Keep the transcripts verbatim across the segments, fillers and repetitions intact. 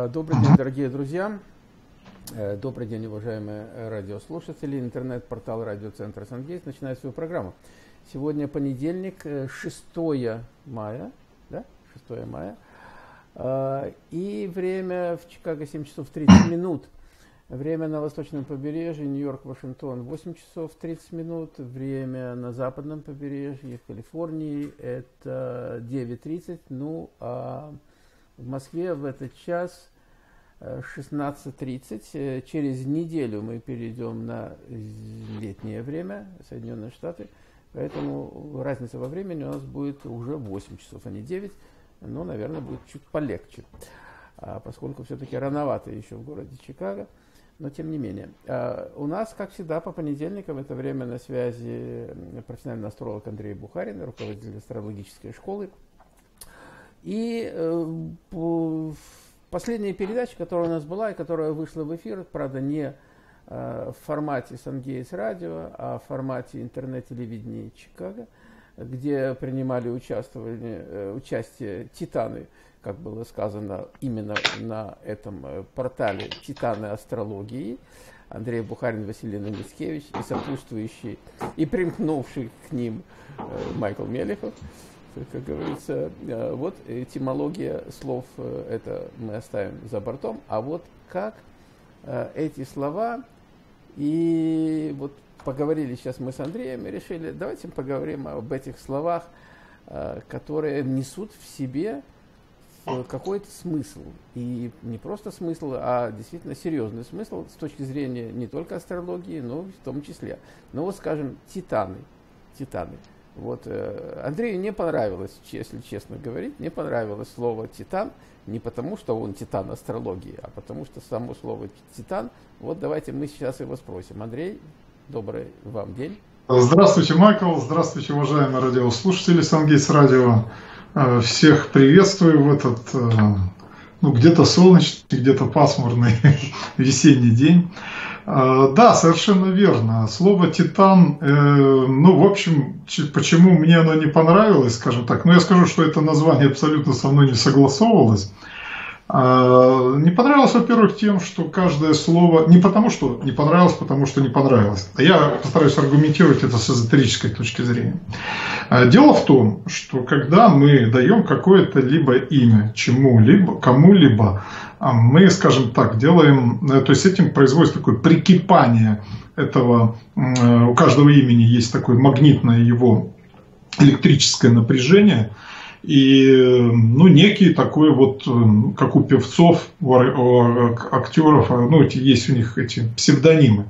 Добрый день, дорогие друзья. Добрый день, уважаемые радиослушатели. Интернет-портал радиоцентра Сангейтс начинает свою программу. Сегодня понедельник, шестое мая, да? шестое мая. И время в Чикаго семь часов тридцать минут. Время на восточном побережье, Нью-Йорк, Вашингтон восемь часов тридцать минут. Время на западном побережье, в Калифорнии это девять тридцать. Ну, а в Москве в этот час шестнадцать тридцать. Через неделю мы перейдем на летнее время, Соединенные Штаты. Поэтому разница во времени у нас будет уже восемь часов, а не девять. Но, наверное, будет чуть полегче, поскольку все-таки рановато еще в городе Чикаго. Но тем не менее. У нас, как всегда, по понедельникам в это время на связи профессиональный астролог Андрей Бухарин, руководитель астрологической школы. И э, последняя передача, которая у нас была и которая вышла в эфир, правда, не э, в формате Сангейтс радио, а в формате интернет-телевидения Чикаго, где принимали участвовали, э, участие титаны, как было сказано именно на этом э, портале, титаны астрологии, Андрей Бухарин, Василий Мицкевич и сопутствующий, и примкнувший к ним э, Майкл Мелехов. Как говорится, вот этимология слов, это мы оставим за бортом, а вот как эти слова, и вот поговорили сейчас мы с Андреем и решили, давайте поговорим об этих словах, которые несут в себе какой-то смысл, и не просто смысл, а действительно серьезный смысл с точки зрения не только астрологии, но в том числе. Ну вот, скажем, титаны, титаны. Вот, э, Андрею не понравилось, если честно говорить, не понравилось слово «титан», не потому, что он титан астрологии, а потому, что само слово «титан». Вот давайте мы сейчас его спросим. Андрей, добрый вам день. Здравствуйте, Майкл, здравствуйте, уважаемые радиослушатели Сангейтс радио. Всех приветствую в этот, ну, где-то солнечный, где-то пасмурный весенний день. Да, совершенно верно. Слово «титан», э, ну, в общем, почему мне оно не понравилось, скажем так, ну, я скажу, что это название абсолютно со мной не согласовывалось. Э, не понравилось, во-первых, тем, что каждое слово, не потому, что не понравилось, потому что не понравилось, а я постараюсь аргументировать это с эзотерической точки зрения. Э, дело в том, что когда мы даем какое-то либо имя чему-либо, кому-либо, мы, скажем так, делаем, то есть этим производится такое прикипание этого, у каждого имени есть такое магнитное его электрическое напряжение, и, ну, некий такой вот, как у певцов, у актеров, ну, есть у них эти псевдонимы,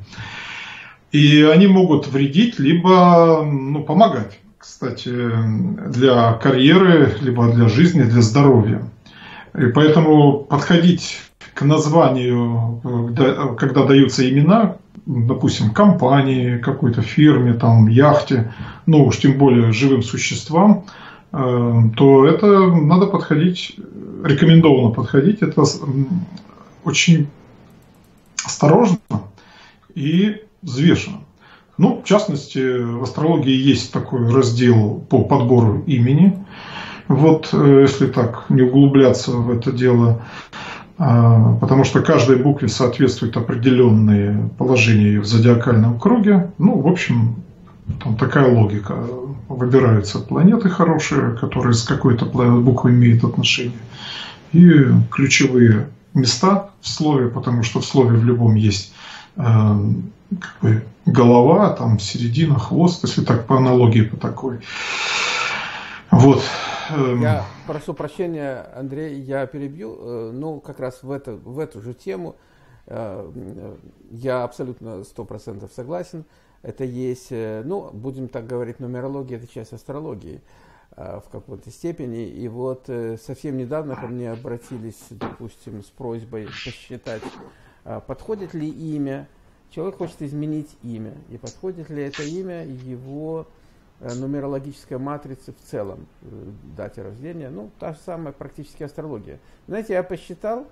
и они могут вредить, либо, ну, помогать, кстати, для карьеры, либо для жизни, для здоровья. И поэтому подходить к названию, когда даются имена, допустим, компании, какой-то фирме, там, яхте, ну уж тем более живым существам, то это надо подходить, рекомендовано подходить, это очень осторожно и взвешенно. Ну, в частности, в астрологии есть такой раздел по подбору имени. Вот, если так не углубляться в это дело, потому что каждой букве соответствуют определенные положения в зодиакальном круге. Ну, в общем, там такая логика. Выбираются планеты хорошие, которые с какой-то буквой имеют отношение. И ключевые места в слове, потому что в слове в любом есть как бы голова, там середина, хвост, если так по аналогии по такой. Вот. Я прошу прощения, Андрей, я перебью, ну, как раз в, это, в эту же тему я абсолютно сто процентов согласен. Это есть, ну, будем так говорить, нумерология – это часть астрологии в какой-то степени. И вот совсем недавно ко мне обратились, допустим, с просьбой посчитать, подходит ли имя, человек хочет изменить имя, и подходит ли это имя его нумерологической матрицы в целом, дате рождения, ну, та же самая практически астрология. Знаете, я посчитал,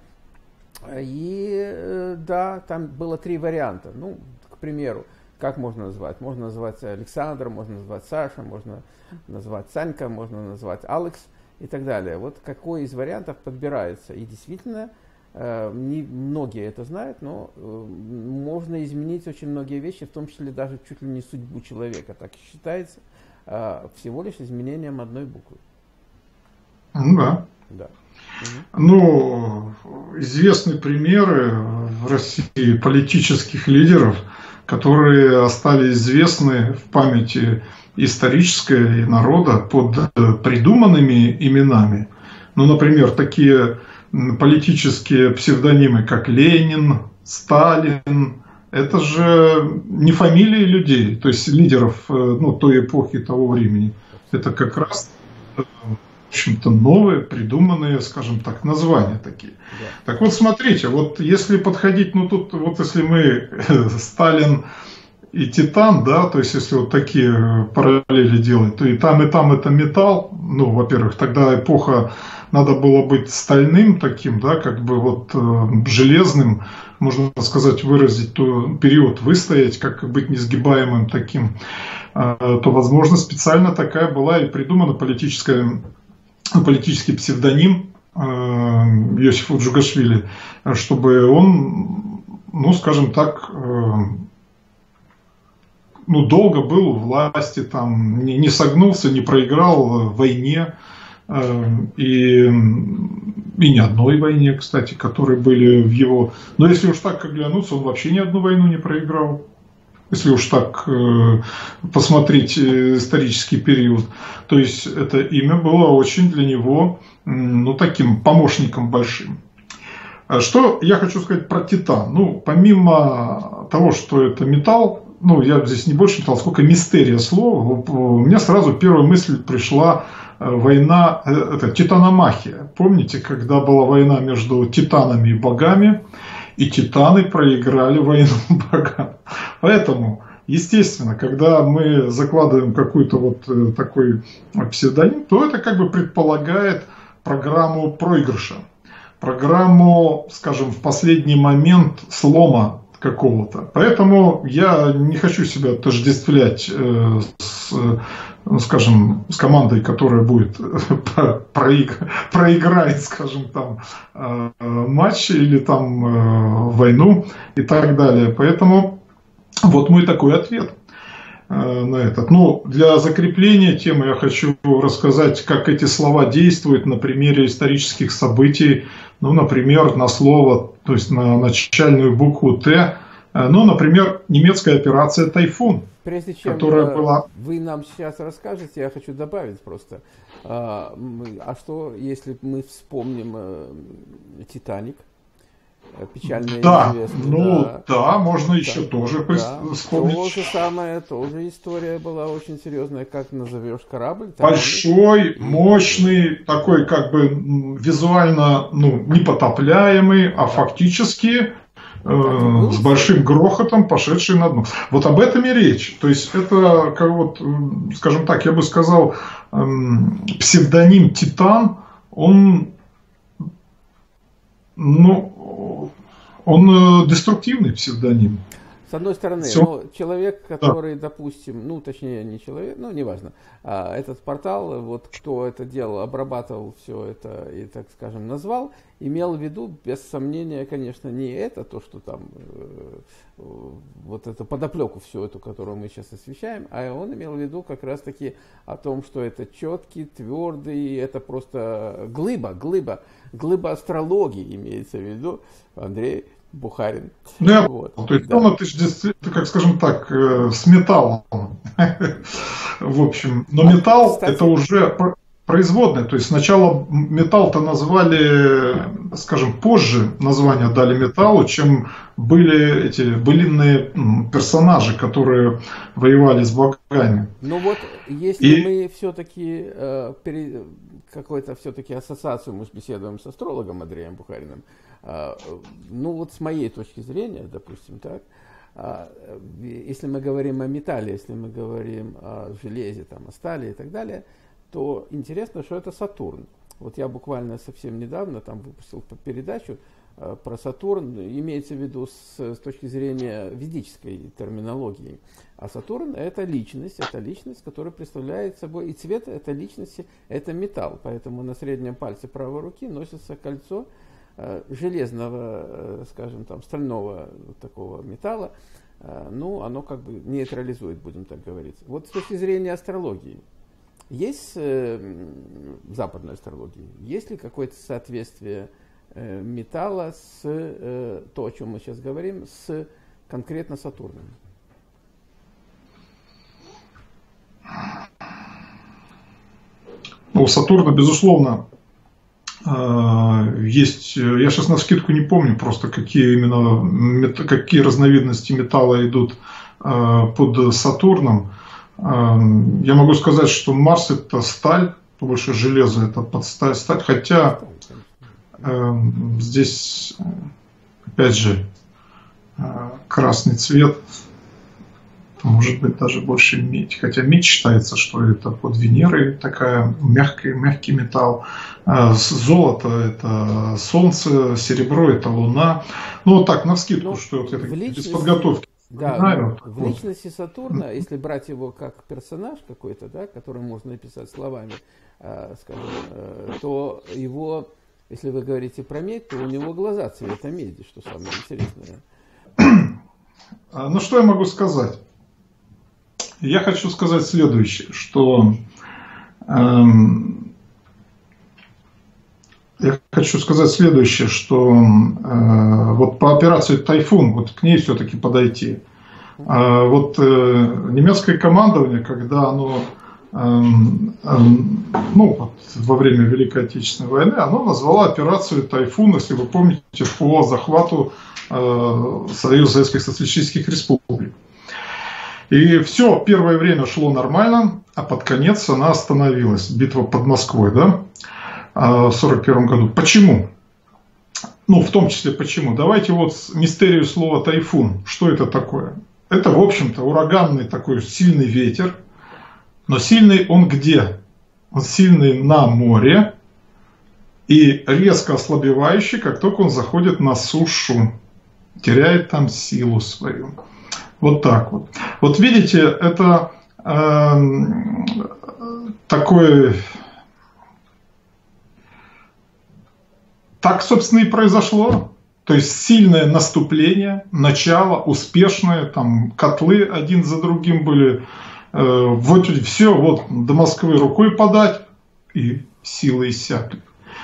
и да, там было три варианта. Ну, к примеру, как можно назвать? Можно назвать Александр, можно назвать Саша, можно назвать Санька, можно назвать Алекс и так далее. Вот какой из вариантов подбирается. И действительно, Не многие это знают, но можно изменить очень многие вещи, в том числе даже чуть ли не судьбу человека. Так и считается, всего лишь изменением одной буквы. Ну да. Да. Ну, известны примеры в России политических лидеров, которые остались известны в памяти исторической и народа под придуманными именами. Ну, например, такие политические псевдонимы, как Ленин, Сталин, это же не фамилии людей, то есть лидеров, ну, той эпохи, того времени. Это как раз, в общем-то, новые, придуманные, скажем так, названия такие. Да. Так вот, смотрите, вот если подходить, ну, тут, вот если мы Сталин и Титан, да, то есть если вот такие параллели делать, то и там, и там это металл, ну, во-первых, тогда эпоха, надо было быть стальным таким, да, как бы вот э, железным, можно сказать, выразить, то период выстоять, как быть несгибаемым таким, э, то, возможно, специально такая была и придумана политическая, политический псевдоним э, Иосифа Джугашвили, чтобы он, ну, скажем так, э, ну, долго был у власти, там, не, не согнулся, не проиграл в войне, э, и, и не одной войне, кстати, которые были в его... Но если уж так оглянуться, он вообще ни одну войну не проиграл. Если уж так э, посмотреть исторический период. То есть это имя было очень для него, ну, таким помощником большим. Что я хочу сказать про Титан? Ну, помимо того, что это металл, ну, я здесь не больше металл, сколько мистерия слова, у меня сразу первая мысль пришла война, это титаномахия. Помните, когда была война между титанами и богами, и титаны проиграли войну богам. Поэтому, естественно, когда мы закладываем какой-то вот такой псевдоним, то это как бы предполагает программу проигрыша. Программу, скажем, в последний момент слома какого-то. Поэтому я не хочу себя отождествлять э, с, ну, скажем, с командой, которая будет проиг... проиграет, скажем, там э, матч или там э, войну и так далее. Поэтому вот мой такой ответ э, на этот. Ну, для закрепления темы я хочу рассказать, как эти слова действуют на примере исторических событий. Ну, например, на слово, то есть на начальную букву Т, ну, например, немецкая операция «Тайфун», прежде чем которая была... вы нам сейчас расскажете, я хочу добавить просто, а, а что, если мы вспомним «Титаник», печально да, известный. Ну, да, да можно да, еще тоже да, вспомнить. То же самое, тоже история была очень серьезная, как назовешь корабль. Большой, мощный, такой как бы визуально, ну, непотопляемый, а фактически... Э, с большим грохотом, пошедший на дно. Вот об этом и речь. То есть это, как вот, скажем так, я бы сказал, эм, псевдоним Титан, он, ну, он э, деструктивный псевдоним. С одной стороны, Все. ну, человек, который, да. допустим, ну, точнее, не человек, ну, неважно, а этот портал, вот кто это делал, обрабатывал все это и, так скажем, назвал, имел в виду, без сомнения, конечно, не это, то, что там, э, вот эту подоплеку всю эту, которую мы сейчас освещаем, а он имел в виду как раз-таки о том, что это четкий, твердый, это просто глыба, глыба, глыба астрологии имеется в виду, Андрей Бухарин. Ну, я, вот, то есть, да. ну, ты же действительно, как скажем так, э, с металлом. В общем, но а, металл кстати, это уже производное. То есть сначала металл-то назвали, скажем, позже название дали металлу, чем были эти былинные персонажи, которые воевали с богами. Ну вот, если И... мы все-таки э, пере... какую-то все-таки ассоциацию мы беседуем с астрологом Андреем Бухариным, э, ну вот с моей точки зрения, допустим, так, э, если мы говорим о металле, если мы говорим о железе, там, о стали и так далее, то интересно, что это Сатурн. Вот я буквально совсем недавно там выпустил передачу э, про Сатурн, имеется в виду с, с точки зрения ведической терминологии. А Сатурн это личность, это личность, которая представляет собой, и цвет этой личности это металл. Поэтому на среднем пальце правой руки носится кольцо железного, скажем, там, стального такого металла, ну, оно как бы нейтрализует, будем так говорить. Вот с точки зрения астрологии, есть в западной астрологии, есть ли какое-то соответствие металла с то, о чем мы сейчас говорим, с конкретно Сатурном? У Сатурна, безусловно, есть, я сейчас навскидку не помню просто, какие именно, какие разновидности металла идут под Сатурном. Я могу сказать, что Марс — это сталь, больше железо — это под сталь, сталь, хотя здесь, опять же, красный цвет, может быть даже больше медь, хотя медь считается, что это под Венерой такая мягкий, мягкий металл, золото — это солнце, серебро — это луна. Ну вот так, навскидку, что вот я так, без подготовки. Да, знаю. В личности Сатурна, если брать его как персонаж какой-то, да, который можно описать словами, э, скажем, э, то его, если вы говорите про медь, то у него глаза цвета меди, что самое интересное. Ну что я могу сказать? Я хочу сказать следующее, что эм, я хочу сказать следующее, что э, вот по операции «Тайфун», вот к ней все-таки подойти. Э, вот э, немецкое командование, когда оно э, э, ну, вот, во время Великой Отечественной войны, оно назвало операцию «Тайфун», если вы помните, по захвату э, Союза Советских Социалистических Республик. И все, первое время шло нормально, а под конец она остановилась. Битва под Москвой, да, в сорок первом году. Почему? Ну, в том числе почему? Давайте вот мистерию слова «тайфун». Что это такое? Это, в общем-то, ураганный такой сильный ветер. Но сильный он где? Он сильный на море и резко ослабевающий, как только он заходит на сушу. Теряет там силу свою. Вот так вот. Вот видите, это э, такое... Так, собственно, и произошло. То есть сильное наступление, начало, успешное, там котлы один за другим были. Э, вот все, вот до Москвы рукой подать, и силы иссякли.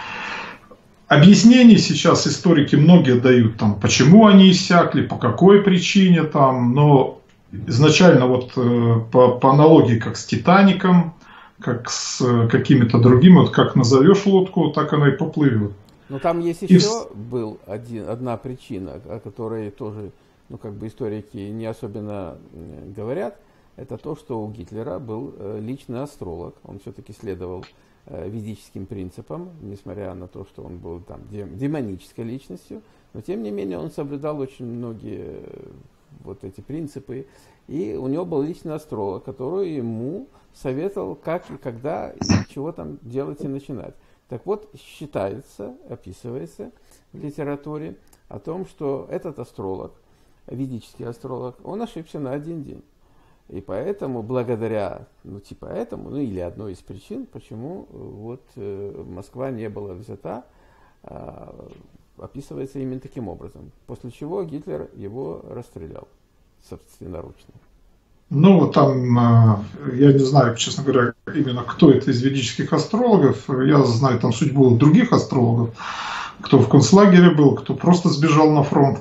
Объяснений сейчас историки многие дают, там, почему они иссякли, по какой причине, там, но изначально вот э, по, по аналогии как с «Титаником», как с какими-то другими, вот как назовешь лодку, так она и поплывет. Но там есть и еще в... был один, одна причина, о которой тоже, ну, как бы историки не особенно говорят, это то, что у Гитлера был личный астролог, он все-таки следовал ведическим принципам, несмотря на то, что он был там демонической личностью, но тем не менее он соблюдал очень многие вот эти принципы, и у него был личный астролог, который ему советовал, как и когда, и чего там делать и начинать. Так вот, считается, описывается в литературе о том, что этот астролог, ведический астролог, он ошибся на один день. И поэтому, благодаря, ну типа этому, ну или одной из причин, почему вот э, Москва не была взята, э, описывается именно таким образом. После чего Гитлер его расстрелял собственноручно. Ну, там, я не знаю, честно говоря, именно кто это из ведических астрологов. Я знаю там судьбу других астрологов, кто в концлагере был, кто просто сбежал на фронт.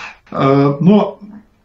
Но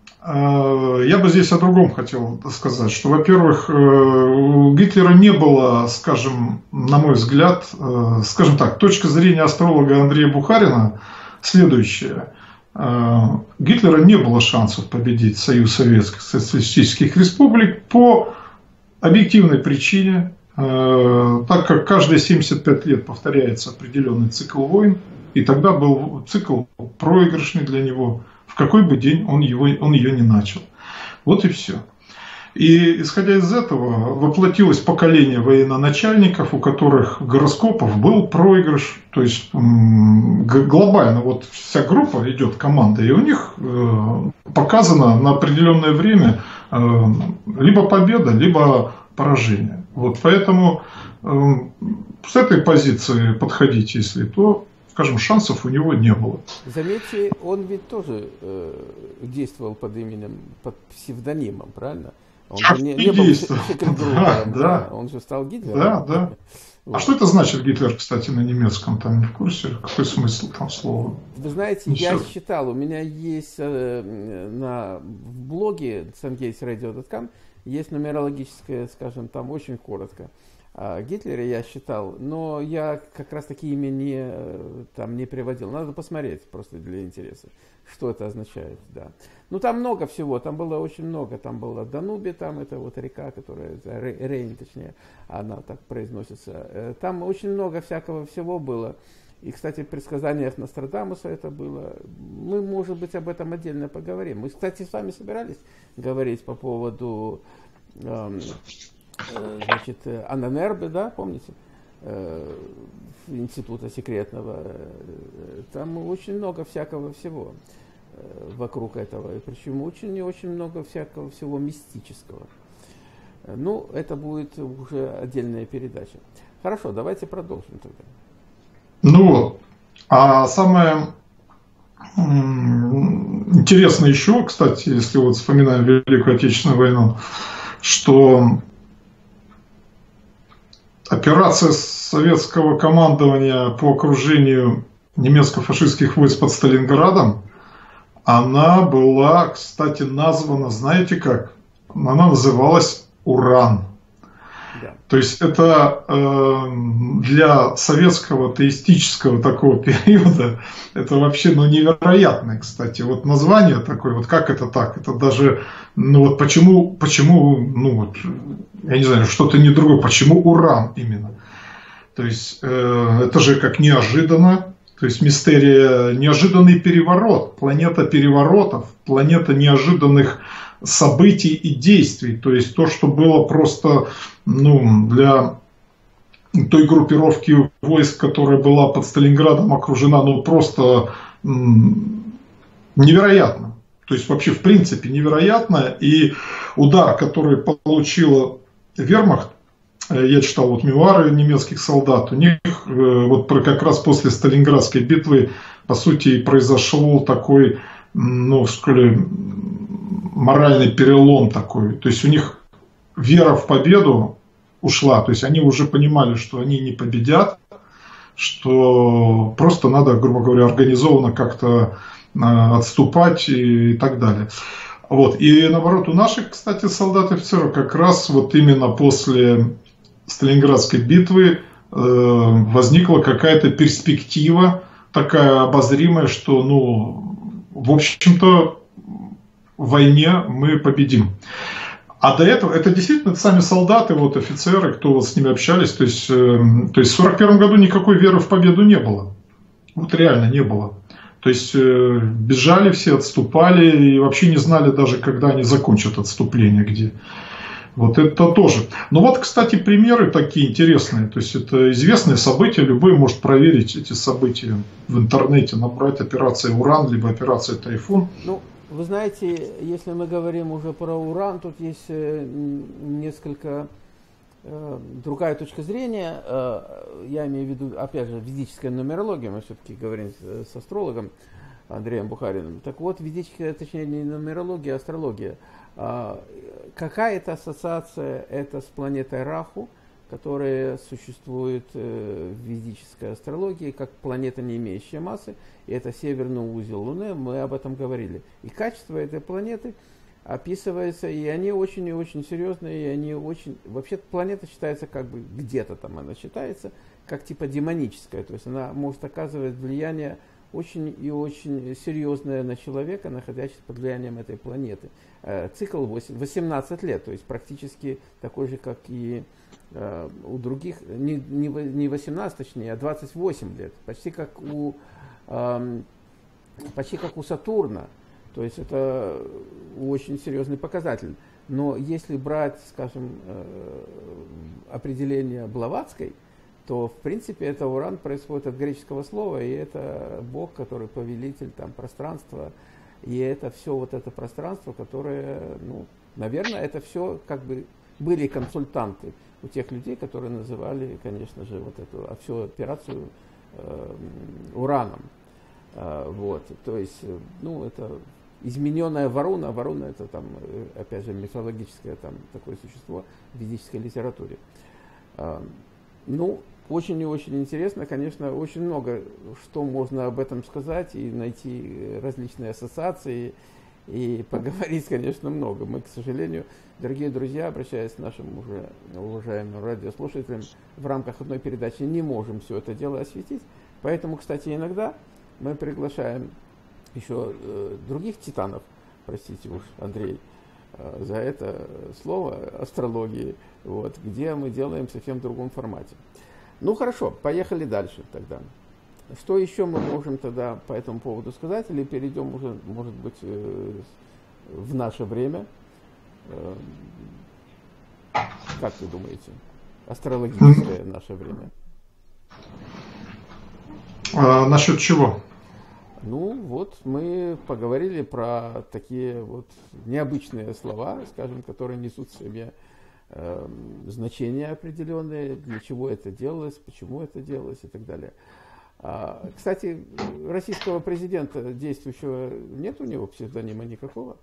я бы здесь о другом хотел сказать, что, во-первых, у Гитлера не было, скажем, на мой взгляд, скажем так, точка зрения астролога Андрея Бухарина следующая. Гитлера не было шансов победить Союз Советских Социалистических Республик по объективной причине, так как каждые семьдесят пять лет повторяется определенный цикл войн, и тогда был цикл проигрышный для него, в какой бы день он, его, он ее не начал. Вот и все. И исходя из этого воплотилось поколение военачальников, у которых гороскопов был проигрыш, то есть глобально вот вся группа идет, команда, и у них показано на определенное время либо победа, либо поражение. Вот поэтому с этой позиции подходить, если то скажем, шансов у него не было. Заметьте, он ведь тоже э, действовал под именем, под псевдонимом, правильно? Он же не, не был секретарем, да, да. Он же стал Гитлером. Да, да. Вот. А что это значит Гитлер, кстати, на немецком? Там не в курсе? Какой смысл там слова? Вы знаете, Ничего. я считал, у меня есть э, на в блоге сангейтс радио точка ком есть нумерологическое, скажем, там очень коротко. А Гитлера я считал, но я как раз таки имя не, там, не приводил. Надо посмотреть просто для интереса, что это означает. Да. Ну там много всего, там было очень много. Там была Дануби, там это вот река, которая, Рейн точнее, она так произносится. Там очень много всякого всего было. И, кстати, в предсказаниях Нострадамуса это было. Мы, может быть, об этом отдельно поговорим. Мы, кстати, с вами собирались говорить по поводу... Эм, значит, Анненербе, да, помните, института секретного, там очень много всякого всего вокруг этого, и причем очень и очень много всякого всего мистического. Ну, это будет уже отдельная передача. Хорошо, давайте продолжим тогда. Ну, а самое интересное еще, кстати, если вот вспоминаем Великую Отечественную войну, что операция советского командования по окружению немецко-фашистских войск под Сталинградом, она была, кстати, названа, знаете как? Она называлась «Уран». Да. То есть это э, для советского теистического такого периода это вообще ну, невероятное, кстати. Вот название такое, вот как это так? Это даже, ну вот почему, почему, ну вот, я не знаю, что-то не другое, почему уран именно? То есть э, это же как неожиданно, то есть мистерия, неожиданный переворот, планета переворотов, планета неожиданных событий и действий. То есть то, что было просто ну, для той группировки войск, которая была под Сталинградом окружена, ну просто м- невероятно. То есть вообще в принципе невероятно. И удар, который получила вермахт, я читал вот мемуары немецких солдат, у них вот как раз после Сталинградской битвы по сути произошел такой, ну, скажем, моральный перелом такой. То есть у них вера в победу ушла. То есть они уже понимали, что они не победят, что просто надо, грубо говоря, организованно как-то отступать и так далее. Вот. И наоборот, у наших, кстати, солдат и офицеров как раз вот именно после Сталинградской битвы э, возникла какая-то перспектива такая обозримая, что, ну, в общем-то, в войне мы победим. А до этого, это действительно сами солдаты, вот офицеры, кто вот с ними общались, то есть, э, то есть в сорок первом году никакой веры в победу не было. Вот реально не было. То есть э, бежали все, отступали и вообще не знали даже, когда они закончат отступление, где. Вот это тоже. Но вот, кстати, примеры такие интересные. То есть это известные события, любой может проверить эти события в интернете, набрать операция «Уран», либо операция «Тайфун». Ну, вы знаете, если мы говорим уже про уран, тут есть несколько э, другая точка зрения. Э, я имею в виду, опять же, ведическая нумерология, мы все-таки говорим с, с астрологом Андреем Бухариным. Так вот, ведическая, точнее, не нумерология, а астрология. Э, какая-то ассоциация это с планетой Раху, которая существует э, в ведической астрологии как планета, не имеющая массы, и это северный узел Луны, мы об этом говорили. И качество этой планеты описывается, и они очень и очень серьезные, и они очень... Вообще планета считается как бы, где-то там она считается, как типа демоническая, то есть она может оказывать влияние очень и очень серьезное на человека, находящегося под влиянием этой планеты. Э, цикл восемнадцать лет, то есть практически такой же, как и э, у других, не, не, не восемнадцать, точнее, а двадцать восемь лет, почти как у, э, почти как у Сатурна. То есть это очень серьезный показатель. Но если брать, скажем, э, определение Блаватской, то, в принципе, это уран происходит от греческого слова, и это бог, который повелитель там, пространства, и это все вот это пространство, которое, ну, наверное, это все как бы были консультанты у тех людей, которые называли, конечно же, вот эту а всю операцию э, ураном. Э, вот, то есть, ну, это измененная Варуна. Варуна это там, опять же, мифологическое там такое существо в ведической литературе. Э, ну, очень и очень интересно, конечно, очень много что можно об этом сказать и найти различные ассоциации и поговорить, конечно, много. Мы, к сожалению, дорогие друзья, обращаясь к нашим уже уважаемым радиослушателям, в рамках одной передачи не можем все это дело осветить. Поэтому, кстати, иногда мы приглашаем еще э, других титанов, простите уж, Андрей, э, за это слово, астрологии, вот, где мы делаем в совсем другом формате. Ну хорошо, поехали дальше тогда. Что еще мы можем тогда по этому поводу сказать? Или перейдем уже, может быть, в наше время? Как вы думаете? Астрологическое наше время. А насчет чего? Ну вот, мы поговорили про такие вот необычные слова, скажем, которые несут в себе э, значения определенные, для чего это делалось, почему это делалось и так далее. А, кстати, российского президента действующего нет у него псевдонима никакого?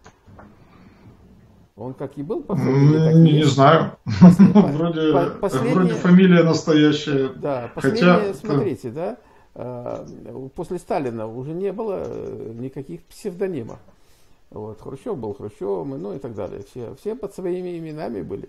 Он как и был по фамилии, так и Не есть. знаю. Послед... Вроде, по- последнее... вроде фамилия настоящая. Да, Хотя... последнее, смотрите, да, после Сталина уже не было никаких псевдонимов. Вот, Хрущев был Хрущевым, ну и так далее. Все, все под своими именами были.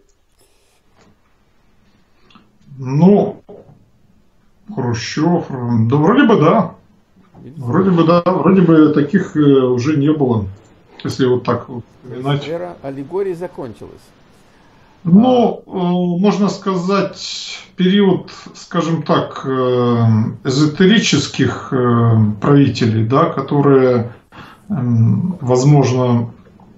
Ну, Хрущев, да вроде бы да. Видите? Вроде бы да, вроде бы таких уже не было. Если вот так вот вспоминать. Эра аллегории закончилась. Ну, а... можно сказать, период, скажем так, эзотерических правителей, да, которые, возможно,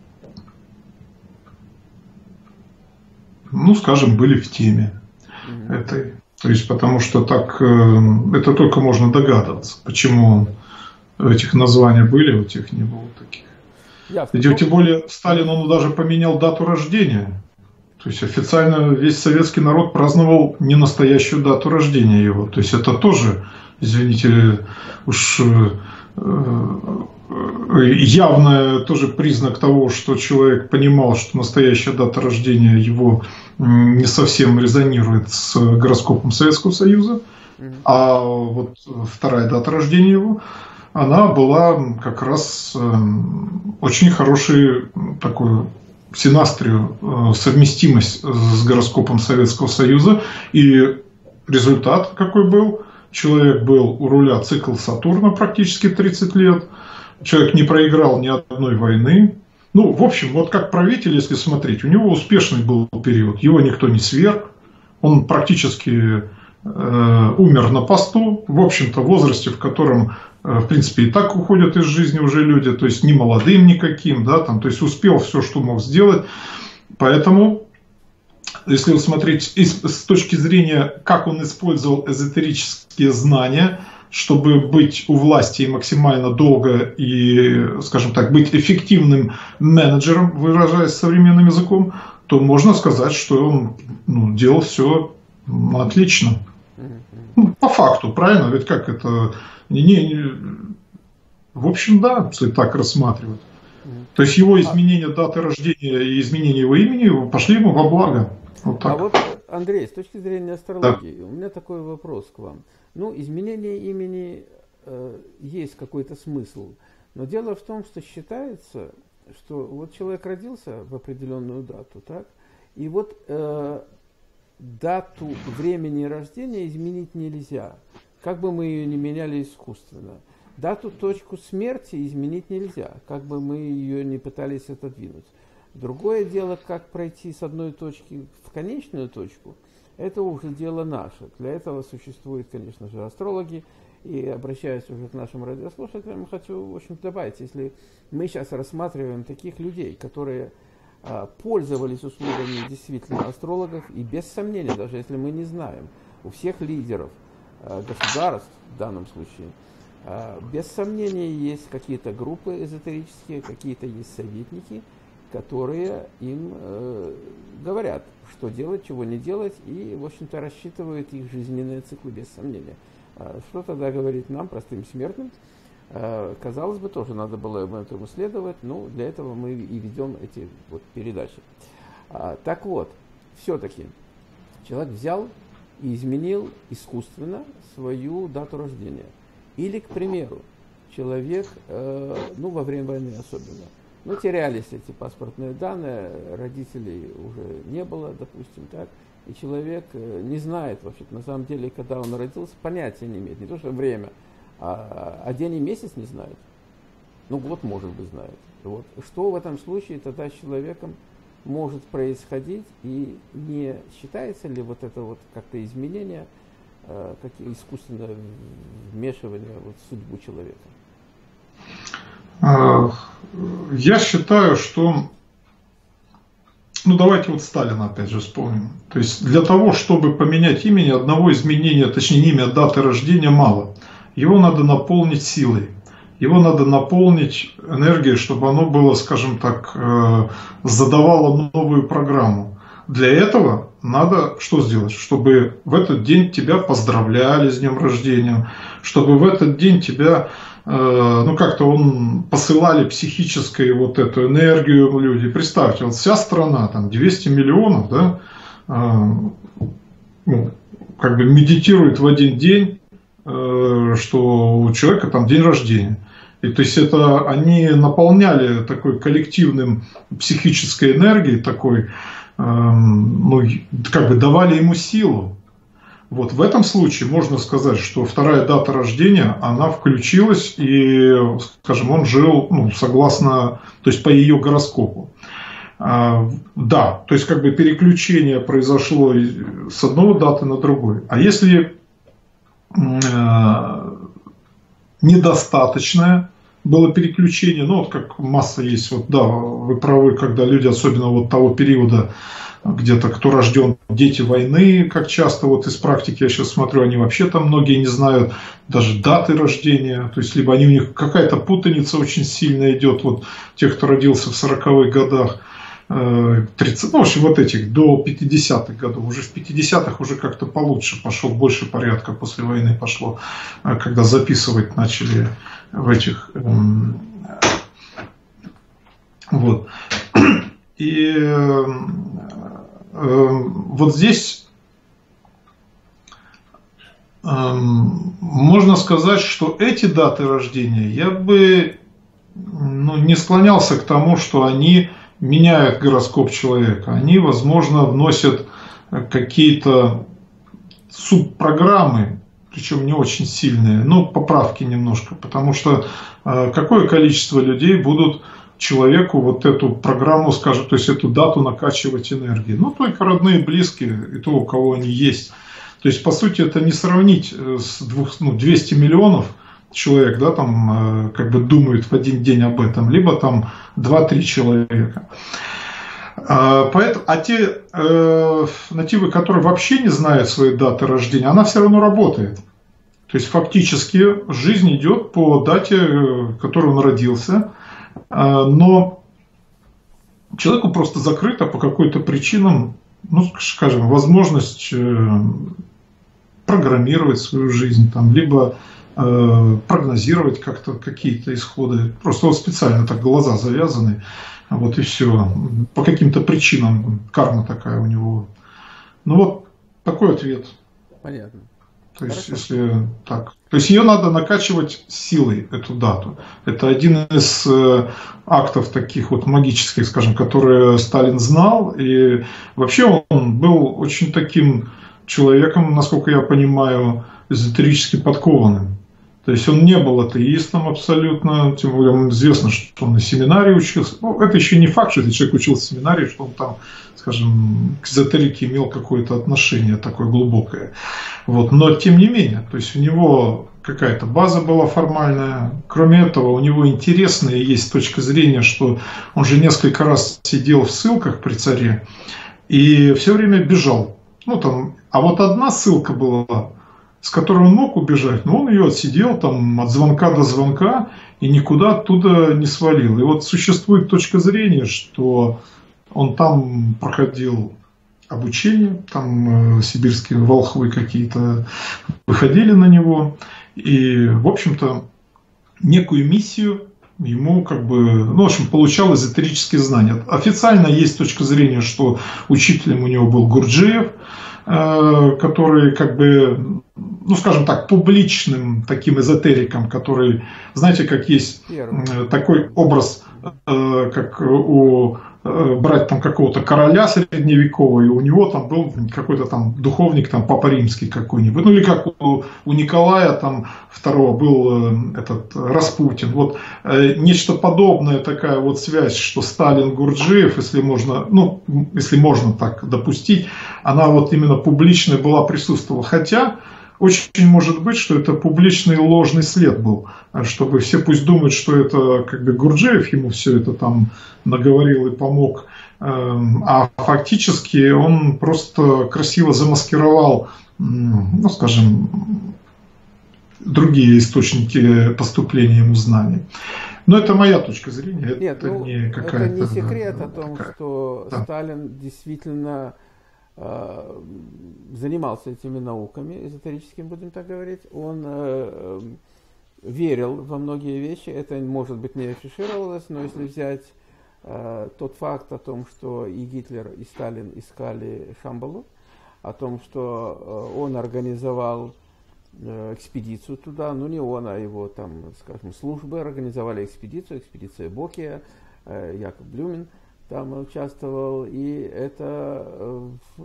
ну, скажем, были в теме mm-hmm. этой. То есть, потому что так, это только можно догадываться, почему этих названий были, у тех не было таких. Ведь, тем более, Сталин, он даже поменял дату рождения. То есть, официально весь советский народ праздновал не настоящую дату рождения его. То есть, это тоже, извините, уж явный тоже признак того, что человек понимал, что настоящая дата рождения его не совсем резонирует с гороскопом Советского Союза. А вот вторая дата рождения его, она была как раз очень хорошей такой синастрию, совместимость с гороскопом Советского Союза. И результат какой был? Человек был у руля цикл Сатурна практически тридцать лет. Человек не проиграл ни одной войны. Ну, в общем, вот как правитель, если смотреть, у него успешный был период. Его никто не сверг. Он практически э, умер на посту. В общем-то, в возрасте, в котором, э, в принципе, и так уходят из жизни уже люди. То есть, не молодым никаким, да, там, то есть, успел все, что мог сделать. Поэтому, если смотреть с точки зрения, как он использовал эзотерические знания, чтобы быть у власти максимально долго и, скажем так, быть эффективным менеджером, выражаясь современным языком, то можно сказать, что он ну, делал все отлично. Ну, по факту, правильно? Ведь как это... Не, не, в общем, да, если так рассматривать. То есть его изменение даты рождения и изменение его имени пошли ему во благо. Вот так. А вот, Андрей, с точки зрения астрологии, да. У меня такой вопрос к вам. Ну, изменение имени э, есть какой-то смысл, но дело в том, что считается, что вот человек родился в определенную дату, так, и вот э, дату времени рождения изменить нельзя, как бы мы ее не меняли искусственно. Дату, точку смерти изменить нельзя, как бы мы ее не пытались отодвинуть. Другое дело, как пройти с одной точки в конечную точку, это уже дело наше. Для этого существуют, конечно же, астрологи. И обращаясь уже к нашим радиослушателям, хочу, в общем, добавить, если мы сейчас рассматриваем таких людей, которые а, пользовались услугами действительно астрологов, и без сомнения, даже если мы не знаем, у всех лидеров а, государств в данном случае, а, без сомнения есть какие-то группы эзотерические, какие-то есть советники, которые им э, говорят, что делать, чего не делать, и, в общем-то, рассчитывают их жизненные циклы, без сомнения. Что тогда говорить нам, простым смертным? Казалось бы, тоже надо было этому следовать, но для этого мы и ведем эти вот передачи. Так вот, все-таки человек взял и изменил искусственно свою дату рождения. Или, к примеру, человек, ну, во время войны особенно, ну, терялись эти паспортные данные, родителей уже не было, допустим, так, и человек не знает вообще, на самом деле, когда он родился, понятия не имеет, не то что время, а, а день и месяц не знает. Ну, год, может быть, знает. Вот. Что в этом случае тогда с человеком может происходить, и не считается ли вот это вот как-то изменение, э, как искусственное вмешивание вот в судьбу человека? Я считаю, что, ну давайте вот Сталина опять же вспомним. То есть для того, чтобы поменять имя, одного изменения, точнее имя, даты рождения мало. Его надо наполнить силой. Его надо наполнить энергией, чтобы оно было, скажем так, задавало новую программу. Для этого надо что сделать? Чтобы в этот день тебя поздравляли с днем рождения, чтобы в этот день тебя, ну как-то он посылали психическую вот эту энергию люди. Представьте, вот вся страна, там двести миллионов, да, ну, как бы медитирует в один день, что у человека там день рождения. И то есть это они наполняли такой коллективным психической энергией, такой, ну, как бы давали ему силу. Вот в этом случае можно сказать, что вторая дата рождения, она включилась, и, скажем, он жил, ну, согласно, то есть по ее гороскопу. А, да, то есть как бы переключение произошло с одной даты на другую. А если э, недостаточное было переключение, ну вот как масса есть, вот да, вы правы, когда люди, особенно вот того периода, где-то кто рожден, дети войны, как часто вот из практики я сейчас смотрю, они вообще там многие не знают даже даты рождения, то есть либо они, у них какая-то путаница очень сильно идет, вот тех, кто родился в сороковых годах, тридцать, ну, в общем, вот этих до пятидесятых годов, уже в пятидесятых уже как-то получше пошел, больше порядка после войны пошло, когда записывать начали в этих, вот, и э, вот здесь э, можно сказать, что эти даты рождения я бы, ну, не склонялся к тому, что они меняют гороскоп человека. Они, возможно, вносят какие-то субпрограммы, причем не очень сильные, но поправки немножко, потому что э, какое количество людей будут человеку вот эту программу, скажем, то есть эту дату накачивать энергией. Ну, только родные, близкие, и то, у кого они есть. То есть, по сути, это не сравнить с двух, ну, двести миллионов человек, да, там, как бы думают в один день об этом, либо там два-три человека. Поэтому, а те э, нативы, которые вообще не знают своей даты рождения, она все равно работает. То есть, фактически, жизнь идет по дате, в которой он родился, но человеку просто закрыта по какой-то причинам, ну, скажем, возможность программировать свою жизнь, там, либо э, прогнозировать как-то какие-то исходы. Просто вот специально так глаза завязаны, вот и все. По каким-то причинам карма такая у него. Ну вот такой ответ. Понятно. То есть, если так. То есть ее надо накачивать силой, эту дату. Это один из э, актов таких вот магических, скажем, которые Сталин знал. И вообще он был очень таким человеком, насколько я понимаю, эзотерически подкованным. То есть он не был атеистом абсолютно, тем более известно, что он на семинаре учился. Ну, это еще не факт, что если человек учился в семинаре, что он там, скажем, к эзотерике имел какое-то отношение такое глубокое. Вот. Но тем не менее, то есть у него какая-то база была формальная. Кроме этого, у него интересная есть точка зрения, что он же несколько раз сидел в ссылках при царе и все время бежал. Ну, там, а вот одна ссылка была, с которой он мог убежать, но он ее отсидел там от звонка до звонка и никуда оттуда не свалил. И вот существует точка зрения, что он там проходил обучение, там сибирские волхвы какие-то выходили на него, и, в общем-то, некую миссию ему как бы, ну, в общем, получал эзотерические знания. Официально есть точка зрения, что учителем у него был Гурджиев, который как бы, ну, скажем так, публичным таким эзотериком, который, знаете, как есть Первый. такой образ, как у брать там какого-то короля средневекового, и у него там был какой-то там духовник, там Папа Римский какой-нибудь, ну или как у, у Николая там второго был этот Распутин. Вот нечто подобное, такая вот связь, что Сталин, Гурджиев, если можно, ну, если можно так допустить, она вот именно публичная была, присутствовала. Хотя очень может быть, что это публичный ложный след был, чтобы все пусть думают, что это как бы Гурджиев ему все это там наговорил и помог, а фактически он просто красиво замаскировал, ну, скажем, другие источники поступления ему знаний. Но это моя точка зрения. Нет, это ну, не какая-то... Это не секрет о том, такая... что да. Сталин действительно э, занимался этими науками, эзотерическими, будем так говорить. Он э, верил во многие вещи. Это, может быть, не афишировалось, но если взять э, тот факт о том, что и Гитлер, и Сталин искали Шамбалу, о том, что э, он организовал экспедицию туда, ну не он, а его там, скажем, службы организовали экспедицию, экспедиция Бокия, Якоб Блюмин там участвовал, и это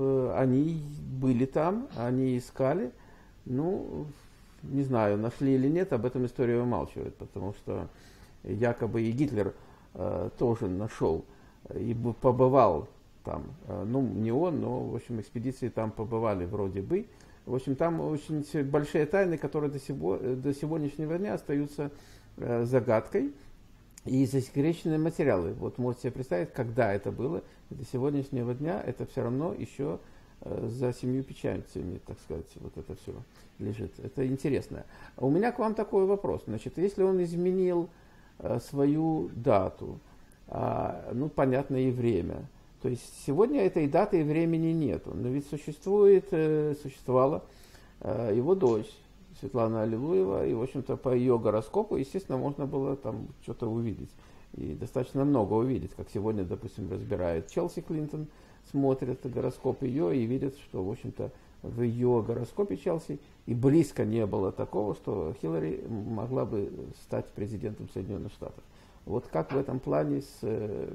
они были там, они искали, ну, не знаю, нашли или нет, об этом история умалчивает, потому что якобы и Гитлер э, тоже нашел и побывал там, ну не он, но в общем экспедиции там побывали вроде бы. В общем, там очень большие тайны, которые до, сего, до сегодняшнего дня остаются э, загадкой. И засекреченные материалы. Вот можете себе представить, когда это было. До сегодняшнего дня это все равно еще э, за семью печатями, так сказать, вот это все лежит. Это интересно. У меня к вам такой вопрос. Значит, если он изменил э, свою дату, э, ну, понятно, и время. То есть сегодня этой даты и времени нету, но ведь существует, э, существовала э, его дочь Светлана Аллилуева, и, в общем-то, по ее гороскопу, естественно, можно было там что-то увидеть, и достаточно много увидеть, как сегодня, допустим, разбирает Челси Клинтон, смотрят гороскоп ее и видят, что, в общем-то, в ее гороскопе Челси и близко не было такого, что Хиллари могла бы стать президентом Соединенных Штатов. Вот как в этом плане с,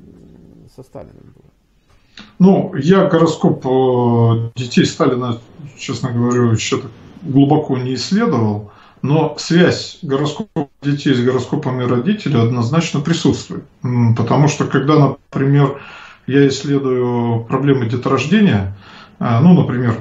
со Сталиным было? Ну, я гороскоп детей Сталина, честно говоря, еще так глубоко не исследовал, но связь гороскопа детей с гороскопами родителей однозначно присутствует. Потому что, когда, например, я исследую проблемы деторождения, ну, например,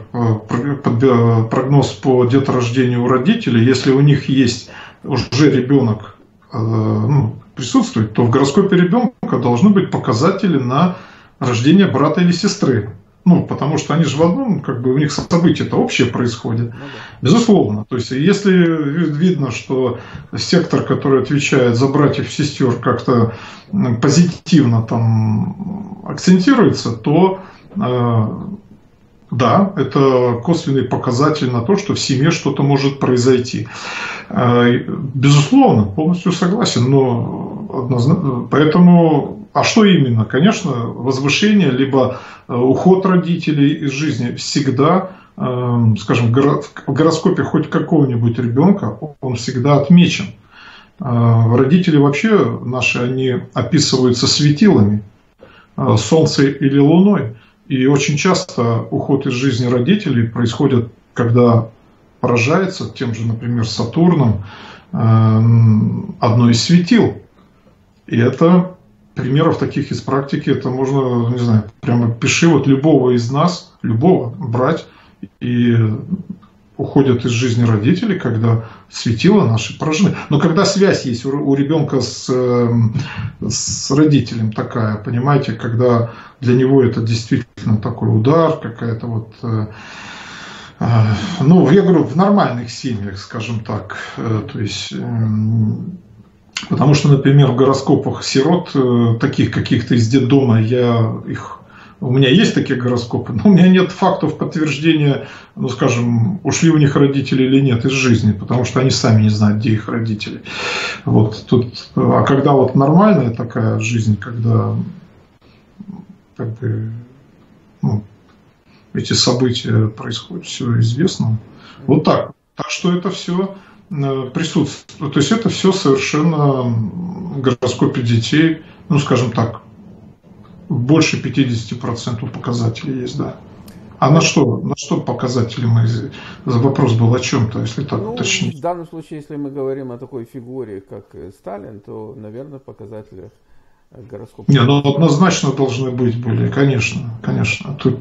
прогноз по деторождению у родителей, если у них есть уже ребенок, ну, присутствует, то в гороскопе ребенка должны быть показатели на рождение брата или сестры. Ну, потому что они же в одном, как бы у них события-то общее происходит. Ну, да. Безусловно. То есть, если видно, что сектор, который отвечает за братьев и сестер, как-то позитивно там акцентируется, то э, да, это косвенный показатель на то, что в семье что-то может произойти. Э, безусловно, полностью согласен, но однозначно, поэтому... А что именно? Конечно, возвышение, либо уход родителей из жизни всегда, скажем, в гороскопе хоть какого-нибудь ребенка, он всегда отмечен. Родители вообще наши, они описываются светилами, Солнцем или Луной. И очень часто уход из жизни родителей происходит, когда поражается тем же, например, Сатурном одно из светил. И это... Примеров таких из практики, это можно, не знаю, прямо пиши вот любого из нас, любого брать, и уходят из жизни родителей, когда светила наши поражены. Но когда связь есть у, у ребенка с, с родителем такая, понимаете, когда для него это действительно такой удар, какая-то вот... Ну, я говорю, в нормальных семьях, скажем так, то есть... Потому что, например, в гороскопах сирот, таких каких-то из детдома, я их У меня есть такие гороскопы, но у меня нет фактов подтверждения, ну, скажем, ушли у них родители или нет из жизни, потому что они сами не знают, где их родители. Вот тут, а когда вот нормальная такая жизнь, когда как бы, ну, эти события происходят, все известно. Вот так. Так что это все присутствует. То есть это все совершенно в гороскопе детей, ну, скажем так, больше пятьдесят процентов показателей есть, да. А на что, на что показатели мы... Вопрос был о чем-то, если так ну, уточнить. В данном случае, если мы говорим о такой фигуре, как Сталин, то, наверное, в показателях гороскопа... Не, ну однозначно должны быть были, конечно, конечно. Тут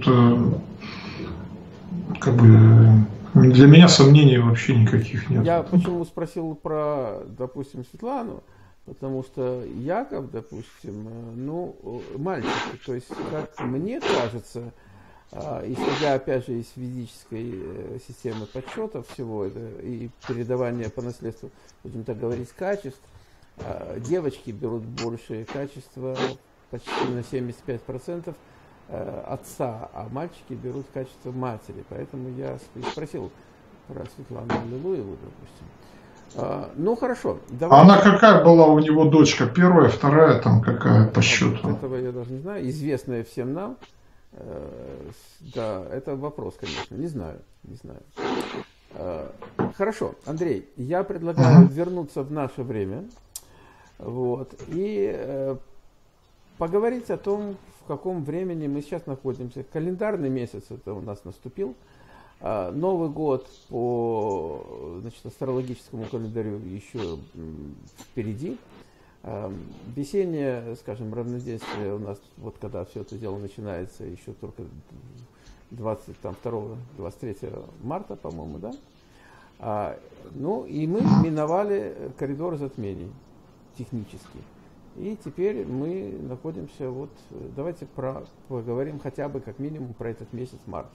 как бы для меня сомнений вообще никаких нет. Я почему спросил про, допустим, Светлану, потому что Яков, допустим, ну, мальчик, то есть, как мне кажется, исходя, опять же, из физической системы подсчета всего это и передавания по наследству, будем так говорить, качеств, девочки берут большее качество, почти на семьдесят пять процентов отца, а мальчики берут качество матери. Поэтому я спросил про Светлану Аллилуеву, допустим. А, ну хорошо. Давай. А она какая была у него дочка? Первая, вторая, там какая по счету? Вот этого я даже не знаю. Известная всем нам. Э, да, это вопрос, конечно. Не знаю. Не знаю. Э, хорошо, Андрей, я предлагаю uh-huh. вернуться в наше время. Вот, и э, поговорить о том, в каком времени мы сейчас находимся. Календарный месяц это у нас наступил. Новый год по, значит, астрологическому календарю еще впереди. Весеннее, скажем, равноденствие у нас, вот когда все это дело начинается, еще только двадцать второго — двадцать третьего марта, по-моему, да? А, ну, и мы миновали коридор затмений технически. И теперь мы находимся, вот, давайте про, поговорим хотя бы как минимум про этот месяц март.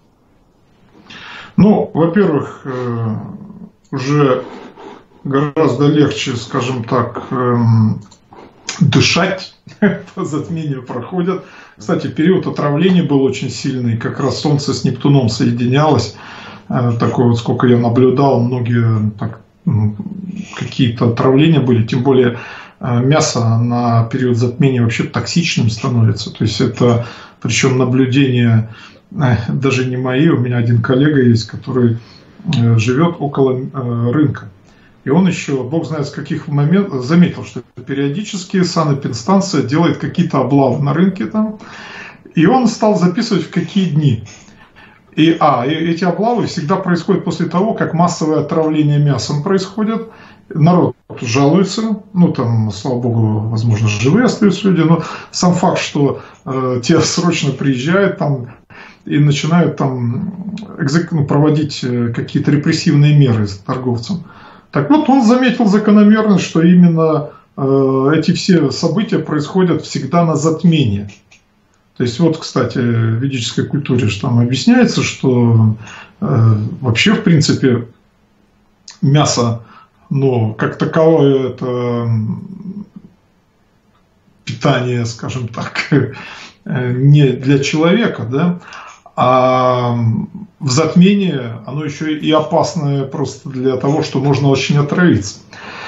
Ну, во-первых, уже гораздо легче, скажем так, дышать, по затмению проходят. Кстати, период отравления был очень сильный, как раз Солнце с Нептуном соединялось. Такое вот, сколько я наблюдал, многие так, какие-то отравления были, тем более мясо на период затмения вообще токсичным становится. То есть это, причем наблюдение даже не мои, у меня один коллега есть, который живет около рынка. И он еще, бог знает с каких моментов, заметил, что периодически санэпидстанция делает какие-то облавы на рынке там. И он стал записывать, в какие дни. И, а, и эти облавы всегда происходят после того, как массовое отравление мясом происходит. Народ жалуется, ну там, слава богу, возможно, живые остаются люди, но сам факт, что э, те срочно приезжают там и начинают там экзек, ну, проводить какие-то репрессивные меры с торговцем. Так вот, он заметил закономерность, что именно э, эти все события происходят всегда на затмении. То есть вот, кстати, в ведической культуре что там объясняется, что э, вообще, в принципе, мясо, ну, как таковое, это питание, скажем так, не для человека, да, а в затмении оно еще и опасное просто для того, что можно очень отравиться.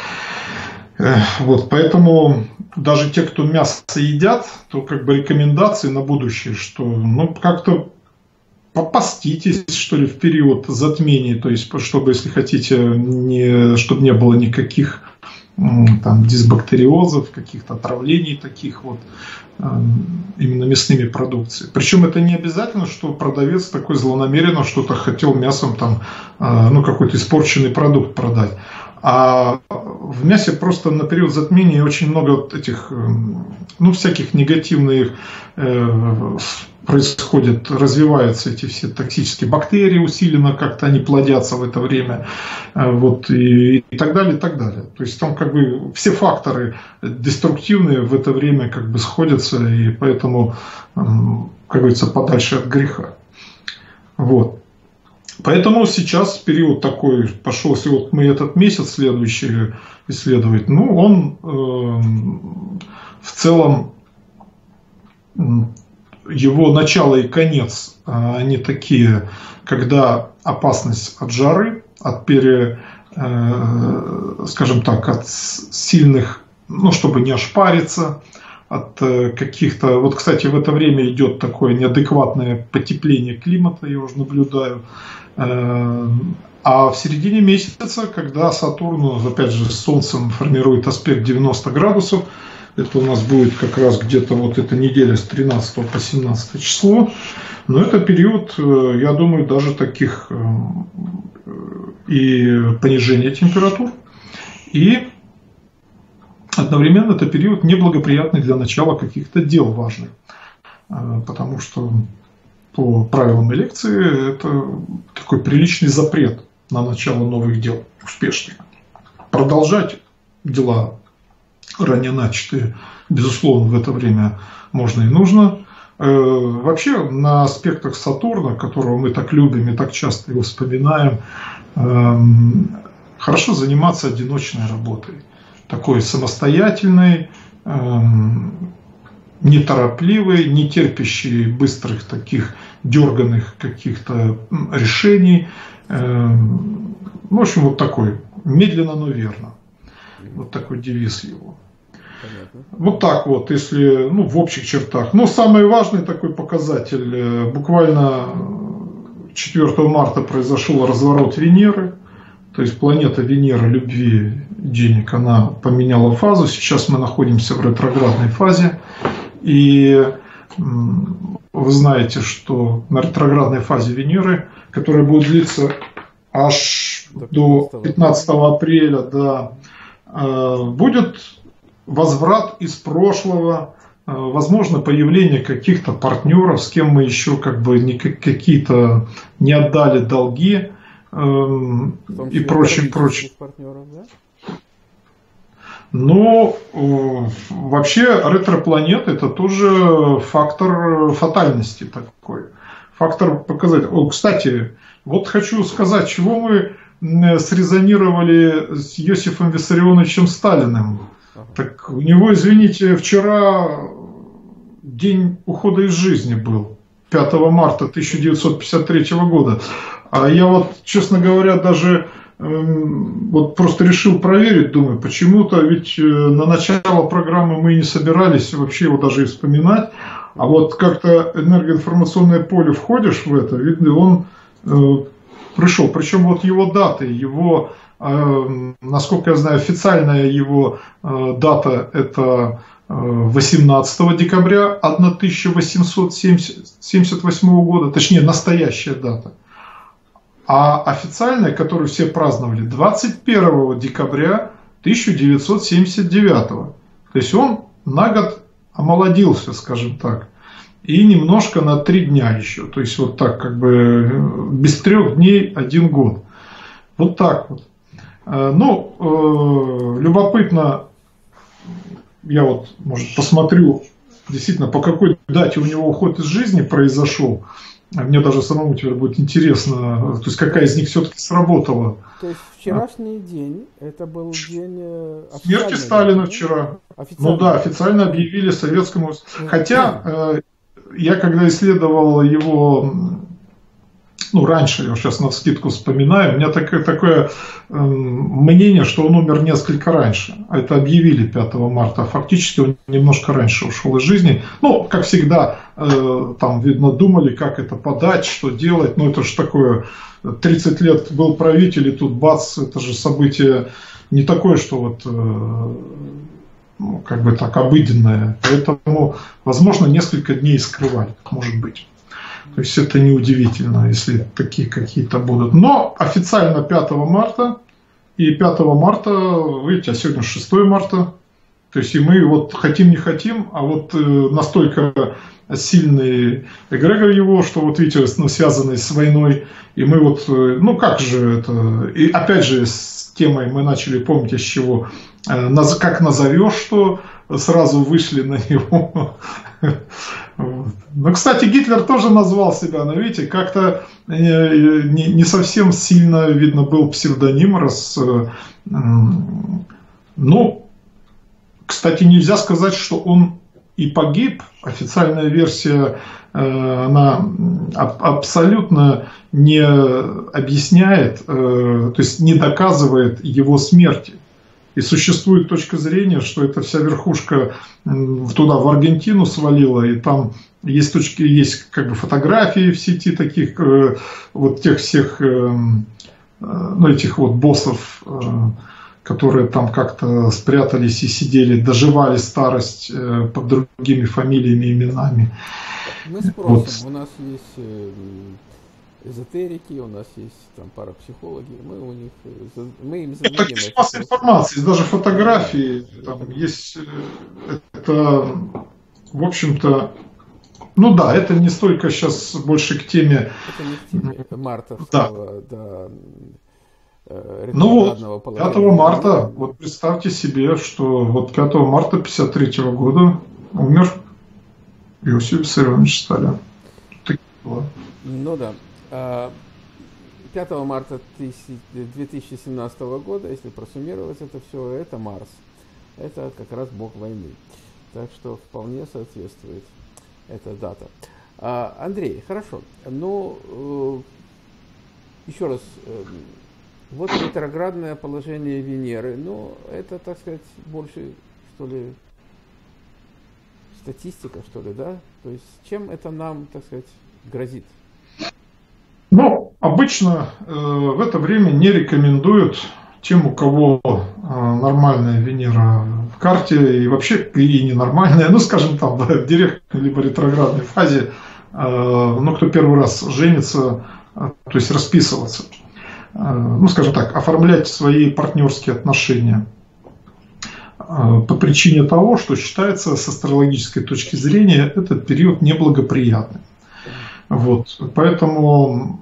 Вот, поэтому даже те, кто мясо едят, то как бы рекомендации на будущее, что ну как-то попаститесь, что ли, в период затмения, то есть, чтобы, если хотите, не, чтобы не было никаких там дисбактериозов, каких-то отравлений таких вот, именно мясными продукцией. Причем это не обязательно, что продавец такой злонамеренно что-то хотел мясом там, ну, какой-то испорченный продукт продать. А в мясе просто на период затмения очень много этих, ну, всяких негативных э, происходит, развиваются эти все токсические бактерии усиленно, как-то они плодятся в это время, э, вот, и, и так далее, и так далее. То есть там как бы все факторы деструктивные в это время как бы сходятся, и поэтому, э, как говорится, подальше от греха. Вот. Поэтому сейчас период такой пошел, если вот мы этот месяц следующий исследовать, ну, он э, в целом э, его начало и конец, они такие, когда опасность от жары, от пере, скажем так, от сильных, ну, чтобы не ошпариться, от каких-то... Вот, кстати, в это время идет такое неадекватное потепление климата, я уже наблюдаю. А в середине месяца, когда Сатурн, опять же, с Солнцем формирует аспект девяносто градусов, это у нас будет как раз где-то вот эта неделя с тринадцатого по семнадцатое число, но это период, я думаю, даже таких и понижения температур, и одновременно это период неблагоприятный для начала каких-то дел важных, потому что по правилам лекции это такой приличный запрет на начало новых дел успешных. Продолжать дела ранее начатые, безусловно, в это время можно и нужно. Вообще на аспектах Сатурна, которого мы так любим и так часто его вспоминаем, хорошо заниматься одиночной работой, такой самостоятельной, неторопливой, не терпящей быстрых таких дерганых каких-то решений. В общем, вот такой, медленно, но верно. Вот такой девиз его. Понятно. Вот так вот, если, ну, в общих чертах. Но самый важный такой показатель, буквально четвёртого марта произошел разворот Венеры. То есть планета Венера любви, денег, она поменяла фазу. Сейчас мы находимся в ретроградной фазе. И вы знаете, что на ретроградной фазе Венеры, которая будет длиться аж до пятнадцатого апреля, да, будет возврат из прошлого, возможно, появление каких-то партнеров, с кем мы еще как бы не, какие-то не отдали долги и прочее, прочее. Да? Но вообще ретропланет это тоже фактор фатальности такой, фактор показатель. О, кстати, вот хочу сказать, чего мы срезонировали с Иосифом Виссарионовичем Сталиным. Так у него, извините, вчера день ухода из жизни был, пятого марта тысяча девятьсот пятьдесят третьего года. А я вот, честно говоря, даже эм, вот просто решил проверить, думаю, почему-то, ведь э, на начало программы мы не собирались вообще его даже и вспоминать. А вот как-то энергоинформационное поле входишь в это, видно, он э, пришел. Причем вот его даты, его... Насколько я знаю, официальная его дата это восемнадцатого декабря тысяча восемьсот семьдесят восьмого года, точнее настоящая дата. А официальная, которую все праздновали, двадцать первого декабря тысяча девятьсот семьдесят девятого. То есть он на год омолодился, скажем так. И немножко на три дня еще. То есть вот так как бы без трех дней один год. Вот так вот. Ну, э, любопытно, я вот, может, посмотрю, действительно, по какой дате у него уход из жизни произошел. Мне даже самому теперь будет интересно, то есть какая из них все-таки сработала. То есть вчерашний день, это был день... Смерти Сталина вчера. Официально. Ну да, официально объявили советскому... Хотя, э, я когда исследовал его... Ну, раньше, я сейчас навскидку вспоминаю, у меня такое, такое э, мнение, что он умер несколько раньше. Это объявили пятого марта, а фактически он немножко раньше ушел из жизни. Ну, как всегда, э, там, видно, думали, как это подать, что делать. Ну, это же такое, тридцать лет был правитель, и тут бац, это же событие не такое, что вот... Э, ну, как бы так, обыденное. Поэтому, возможно, несколько дней скрывали, может быть. То есть это неудивительно, если такие какие-то будут. Но официально пятого марта, и пятого марта, видите, а сегодня шестое марта, то есть и мы вот хотим не хотим, а вот настолько сильный эгрегор его, что вот видите, ну, связанный с войной, и мы вот, ну как же это, и опять же с темой мы начали, помните, с чего, как назовешь, что сразу вышли на него. Вот. Ну, кстати, Гитлер тоже назвал себя, но видите, как-то не, не совсем сильно, видно, был псевдоним. Раз, ну, кстати, нельзя сказать, что он и погиб. Официальная версия, она абсолютно не объясняет, то есть не доказывает его смерти. И существует точка зрения, что эта вся верхушка туда, в Аргентину, свалила, и там есть точки, есть как бы фотографии в сети таких, вот тех всех, ну, этих вот боссов, которые там как-то спрятались и сидели, доживали старость под другими фамилиями и именами. Мы спросим, вот. У нас есть эзотерики, у нас есть там парапсихологи, мы у них, мы им зададим. Так есть масса информации, есть даже фотографии, там есть, это, в общем-то, ну да, это не столько сейчас больше к теме. Это не к теме, это марта стало, да. да Ну вот, пятого марта, вот представьте себе, что вот пятого марта пятьдесят третьего года умер Иосиф Виссарионович Сталин. Так было. Ну да. пятого марта две тысячи семнадцатого года, если просуммировать это все, это Марс. Это как раз бог войны. Так что вполне соответствует эта дата. А, Андрей, хорошо. Ну, э, еще раз, э, вот ретроградное положение Венеры. Ну, это, так сказать, больше, что ли, статистика, что ли, да? То есть, чем это нам, так сказать, грозит? Ну, обычно э, в это время не рекомендуют тем, у кого э, нормальная Венера в карте, и вообще и ненормальная, ну, скажем, там, в директной либо ретроградной фазе, э, ну, кто первый раз женится, э, то есть расписываться, э, ну, скажем так, оформлять свои партнерские отношения э, по причине того, что считается с астрологической точки зрения этот период неблагоприятным. Вот, поэтому,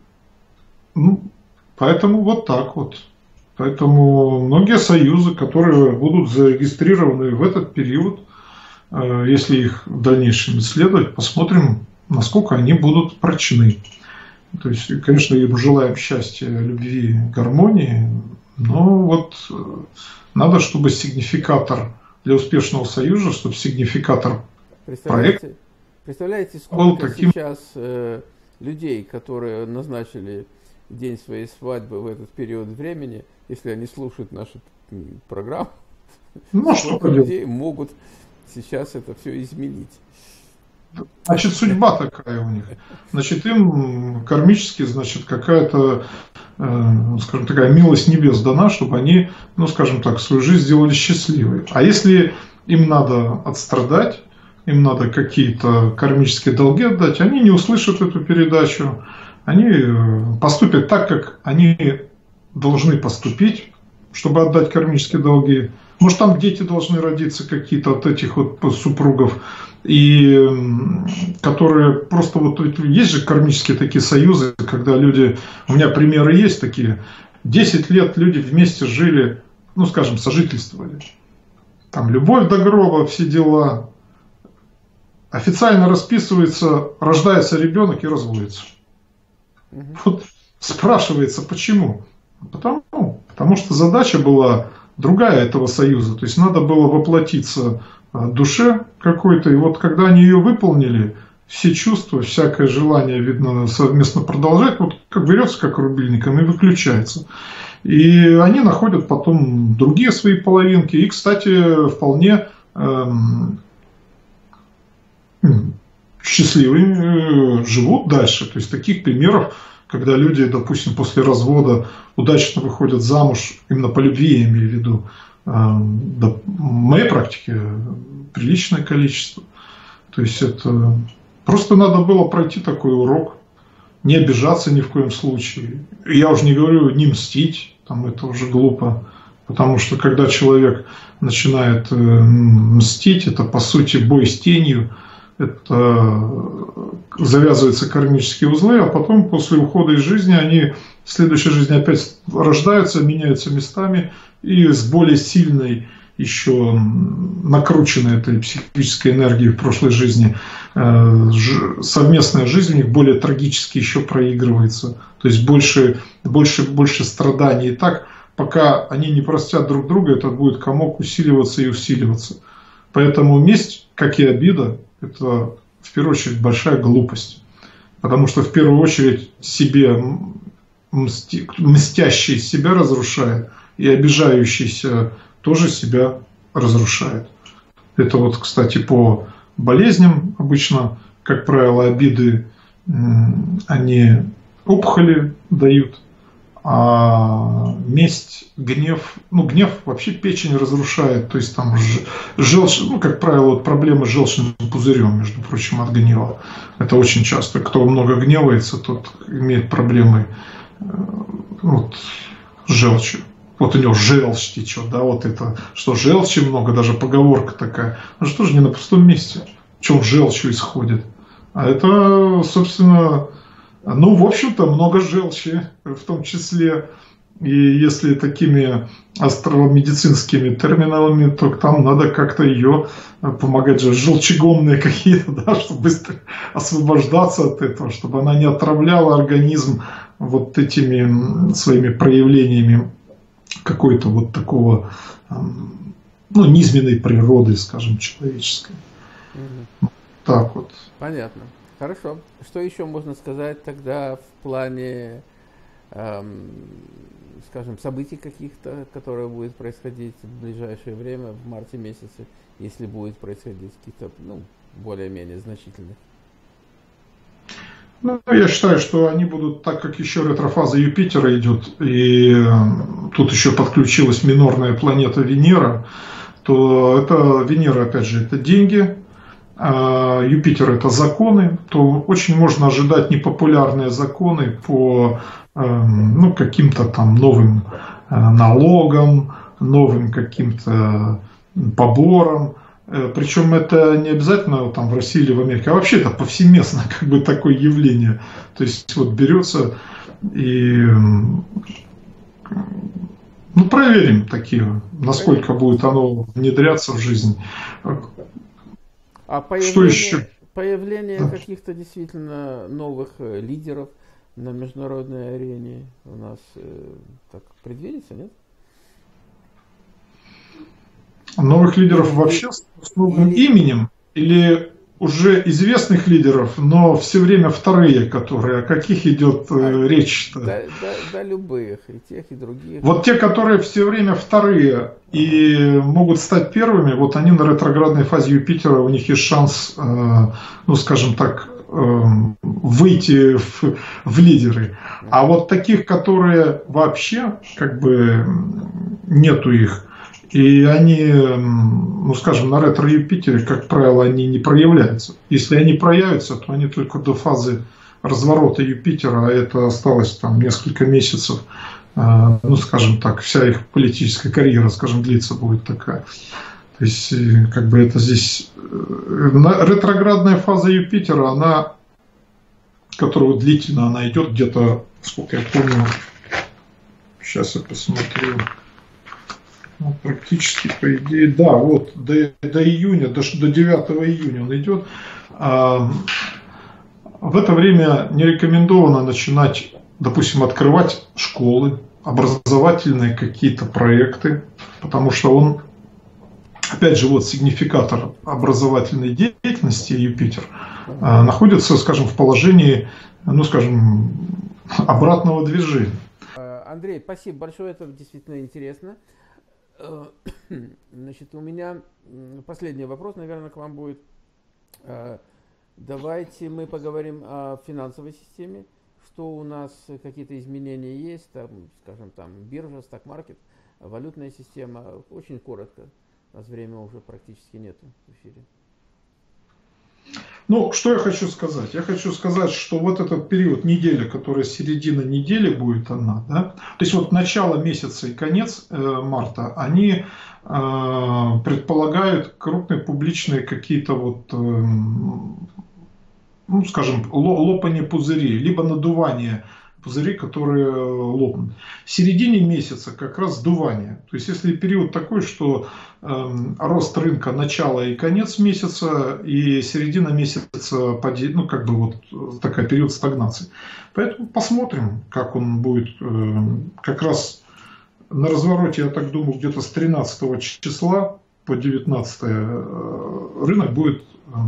ну, поэтому вот так вот. Поэтому многие союзы, которые будут зарегистрированы в этот период, если их в дальнейшем исследовать, посмотрим, насколько они будут прочны. То есть, конечно, им желаем счастья, любви, гармонии, но вот надо, чтобы сигнификатор для успешного союза, чтобы сигнификатор проекта. Представляете, сколько таким... сейчас э, людей, которые назначили день своей свадьбы в этот период времени, если они слушают нашу программу, ну, сколько людей могут сейчас это все изменить. Значит, судьба такая у них. Значит, им кармически, значит, какая-то, э, скажем, такая милость небес дана, чтобы они, ну, скажем так, свою жизнь сделали счастливой. А если им надо отстрадать, им надо какие-то кармические долги отдать, они не услышат эту передачу, они поступят так, как они должны поступить, чтобы отдать кармические долги. Может, там дети должны родиться какие-то от этих вот супругов, и которые просто вот есть же кармические такие союзы, когда люди, у меня примеры есть такие, десять лет люди вместе жили, ну, скажем, сожительствовали. Там любовь до гроба, все дела. Официально расписывается, рождается ребенок и разводится. Угу. Вот спрашивается, почему? Потому, потому что задача была другая этого союза. То есть надо было воплотиться душе какой-то. И вот когда они ее выполнили, все чувства, всякое желание, видно, совместно продолжать, вот как берется как рубильником и выключается. И они находят потом другие свои половинки. И, кстати, вполне... Эм, счастливыми живут дальше. То есть таких примеров, когда люди, допустим, после развода удачно выходят замуж, именно по любви, я имею в виду, да, в моей практике приличное количество. То есть это просто надо было пройти такой урок, не обижаться ни в коем случае. Я уже не говорю не мстить, там это уже глупо. Потому что когда человек начинает мстить, это по сути бой с тенью. Это завязываются кармические узлы, а потом после ухода из жизни они в следующей жизни опять рождаются, меняются местами и с более сильной, еще накрученной этой психической энергией в прошлой жизни совместная жизнь у них более трагически еще проигрывается. То есть больше, больше, больше страданий. И так, пока они не простят друг друга, этот будет комок усиливаться и усиливаться. Поэтому месть как и обида, это в первую очередь большая глупость. Потому что в первую очередь себе мсти, мстящий себя разрушает, и обижающийся тоже себя разрушает. Это вот, кстати, по болезням обычно, как правило, обиды, они опухоли дают, а месть, гнев, ну гнев вообще печень разрушает, то есть там желчь, ну как правило, вот проблемы с желчным пузырем, между прочим, от гнева. Это очень часто. Кто много гневается, тот имеет проблемы вот, с желчью. Вот у него желчь течет, да, вот это, что желчи много, даже поговорка такая. Ну что же не на пустом месте, в чем желчью исходит. А это, собственно, ну, в общем-то, много желчи в том числе. И если такими остромедицинскими терминами, то там надо как-то ее помогать же, желчегонные какие-то, да, чтобы быстро освобождаться от этого, чтобы она не отравляла организм вот этими своими проявлениями какой-то вот такого, ну, низменной природы, скажем, человеческой. Угу. Так вот. Понятно. Хорошо. Что еще можно сказать тогда в плане, эм, скажем, событий каких-то, которые будут происходить в ближайшее время, в марте месяце, если будет происходить какие-то, ну, более-менее значительные? Ну, я считаю, что они будут, так как еще ретрофаза Юпитера идет, и тут еще подключилась минорная планета Венера, то это Венера, опять же, это деньги, а Юпитер это законы, то очень можно ожидать непопулярные законы по ну, каким-то там новым налогам, новым каким-то поборам. Причем это не обязательно там в России или в Америке, а вообще это повсеместно как бы такое явление. То есть вот берется и ну, проверим такие, насколько будет оно внедряться в жизнь. А появление, что еще? Появление да. каких-то действительно новых лидеров на международной арене у нас э, так предвидится, нет? Новых лидеров вообще с новым или... именем или уже известных лидеров, но все время вторые, которые, о каких идет а, речь-то? Да, да, да, любых, и тех, и других. Вот те, которые все время вторые и могут стать первыми, вот они на ретроградной фазе Юпитера, у них есть шанс, э, ну скажем так, э, выйти в, в лидеры. А вот таких, которые вообще как бы нету их, и они, ну скажем, на ретро-Юпитере, как правило, они не проявляются. Если они проявятся, то они только до фазы разворота Юпитера, а это осталось там несколько месяцев, ну скажем так, вся их политическая карьера, скажем, длится будет такая. То есть, как бы это здесь... Ретроградная фаза Юпитера, она, которая длительно, она идет где-то, сколько я помню, сейчас я посмотрю... Ну, практически, по идее, да, вот до, до июня, до, до девятого июня он идет. А, в это время не рекомендовано начинать, допустим, открывать школы, образовательные какие-то проекты, потому что он, опять же, вот сигнификатор образовательной деятельности Юпитер а, находится, скажем, в положении, ну, скажем, обратного движения. Андрей, спасибо большое, это действительно интересно. Значит, у меня последний вопрос, наверное, к вам будет. Давайте мы поговорим о финансовой системе. Что у нас, какие-то изменения есть, там, скажем, там биржа, сток-маркет, валютная система. Очень коротко, у нас времени уже практически нету в эфире. Ну, что я хочу сказать? Я хочу сказать, что вот этот период недели, которая середина недели будет она, да, то есть вот начало месяца и конец э, марта, они э, предполагают крупные публичные какие-то вот, э, ну, скажем, лопание пузырей, либо надувание пузырей, которые лопнут. В середине месяца как раз сдувание. То есть если период такой, что э, рост рынка начало и конец месяца, и середина месяца, ну как бы вот такой период стагнации. Поэтому посмотрим, как он будет. Э, как раз на развороте, я так думаю, где-то с тринадцатого числа по девятнадцатое рынок будет,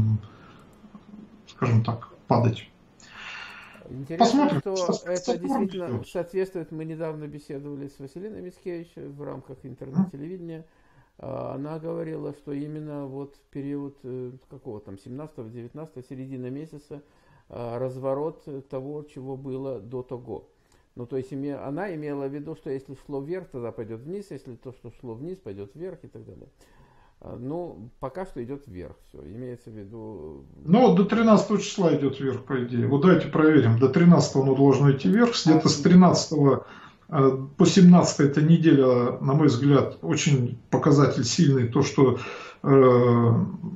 скажем так, падать. Интересно, Посмотрим, что что это Сатурн действительно идет. соответствует. Мы недавно беседовали с Василиной Мицкевич в рамках интернет-телевидения. Она говорила, что именно вот в период какого там семнадцатого-девятнадцатого, середина месяца, разворот того, чего было до того. Ну, то есть она имела в виду, что если шло вверх, тогда пойдет вниз, если то, что шло вниз, пойдет вверх и так далее. Ну, пока что идет вверх, все, имеется в виду... Ну, до тринадцатого числа идет вверх, по идее. Вот давайте проверим. До тринадцатого оно должно идти вверх. Где-то с тринадцатого по семнадцатое эта неделя, на мой взгляд, очень показатель сильный. То, что э,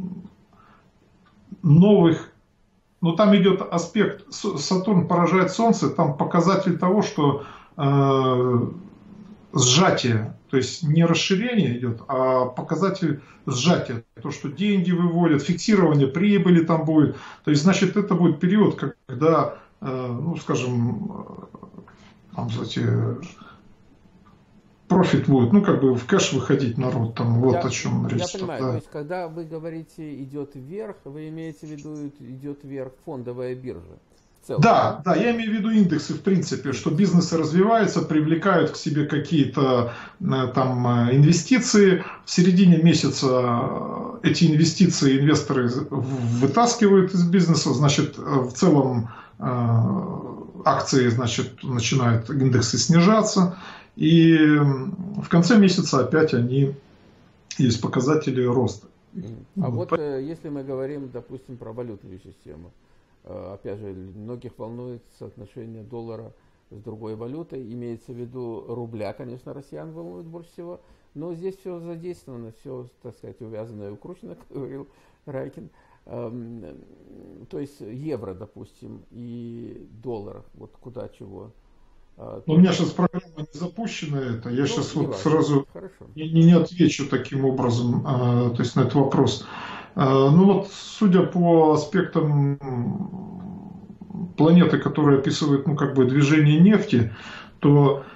новых... Ну, там идет аспект, Сатурн поражает Солнце, там показатель того, что э, сжатие, то есть не расширение идет, а показатель сжатия. То, что деньги выводят, фиксирование прибыли там будет. То есть, значит, это будет период, когда, э, ну, скажем, там, знаете, профит будет, ну, как бы в кэш выходить народ, там, вот я, о чем речь. Я понимаю, да. то есть, когда вы говорите идет вверх, вы имеете в виду идет вверх фондовая биржа? Да, да, я имею в виду индексы, в принципе, что бизнесы развиваются, привлекают к себе какие-то там инвестиции. В середине месяца эти инвестиции инвесторы вытаскивают из бизнеса, значит, в целом акции, значит, начинают индексы снижаться. И в конце месяца опять они есть показатели роста. А вот если мы говорим, допустим, про валютную систему, опять же, многих волнует соотношение доллара с другой валютой, имеется в виду рубля, конечно, россиян волнует больше всего, но здесь все задействовано, все, так сказать, увязано и укручено, как говорил Райкин. То есть евро, допустим, и доллар, вот куда чего. Но у меня сейчас программа не запущена, это. Я ну, сейчас вот важно. Сразу не, не отвечу таким образом, а, то есть на этот вопрос. А, ну вот, судя по аспектам планеты, которая описывает, ну, как бы движение нефти, то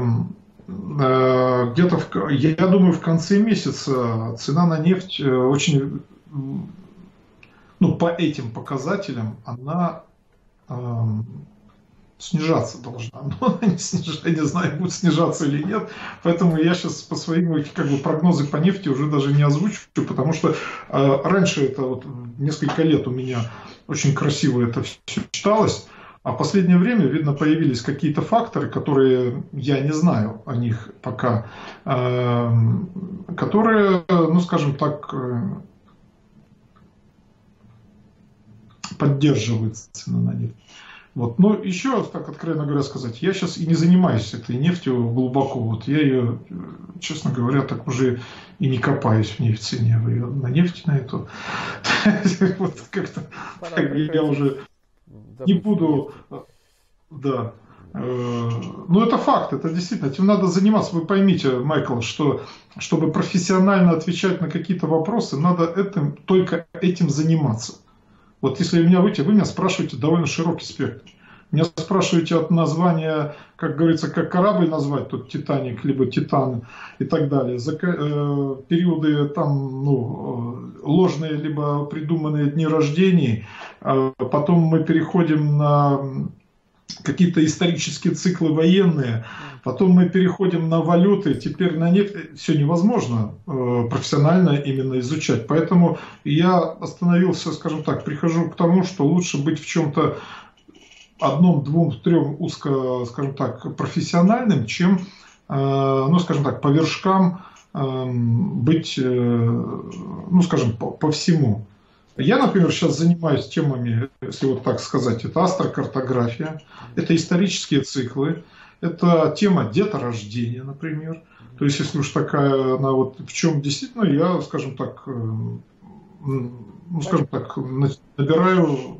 а, где-то, в, я думаю, в конце месяца цена на нефть очень, ну, по этим показателям, она а, снижаться должна. Но она не снижается, я не знаю, будет снижаться или нет. Поэтому я сейчас по своим, как бы, прогнозы по нефти уже даже не озвучу, потому что э, раньше это вот несколько лет у меня очень красиво это все читалось, а в последнее время, видно, появились какие-то факторы, которые я не знаю о них пока, э, которые, ну, скажем так, э, поддерживают цену на нефть. Вот. Но еще, так откровенно говоря, сказать, я сейчас и не занимаюсь этой нефтью глубоко. Вот я ее, честно говоря, так уже и не копаюсь в ней в цене. Вы ее на нефть на эту. Вот как-то я уже не буду. Да. Ну, это факт, это действительно, этим надо заниматься. Вы поймите, Майкл, что чтобы профессионально отвечать на какие-то вопросы, надо этим, только этим заниматься. Вот если меня выйти, вы меня спрашиваете довольно широкий спектр. Меня спрашиваете от названия, как говорится, как корабль назвать, тут Титаник, либо Титан и так далее. За э, периоды там, ну, ложные, либо придуманные дни рождений. Э, потом мы переходим на какие-то исторические циклы военные. Потом мы переходим на валюты, теперь на нефть. Все невозможно э, профессионально именно изучать. Поэтому я остановился, скажем так, прихожу к тому, что лучше быть в чем-то одном, двум, трем узко, скажем так, профессиональным, чем, э, ну, скажем так, по вершкам э, быть, э, ну, скажем, по, по всему. Я, например, сейчас занимаюсь темами, если вот так сказать, это астрокартография, это исторические циклы, это тема деторождения, например. То есть, если уж такая, она вот в чем действительно, я, скажем так, ну, скажем так, набираю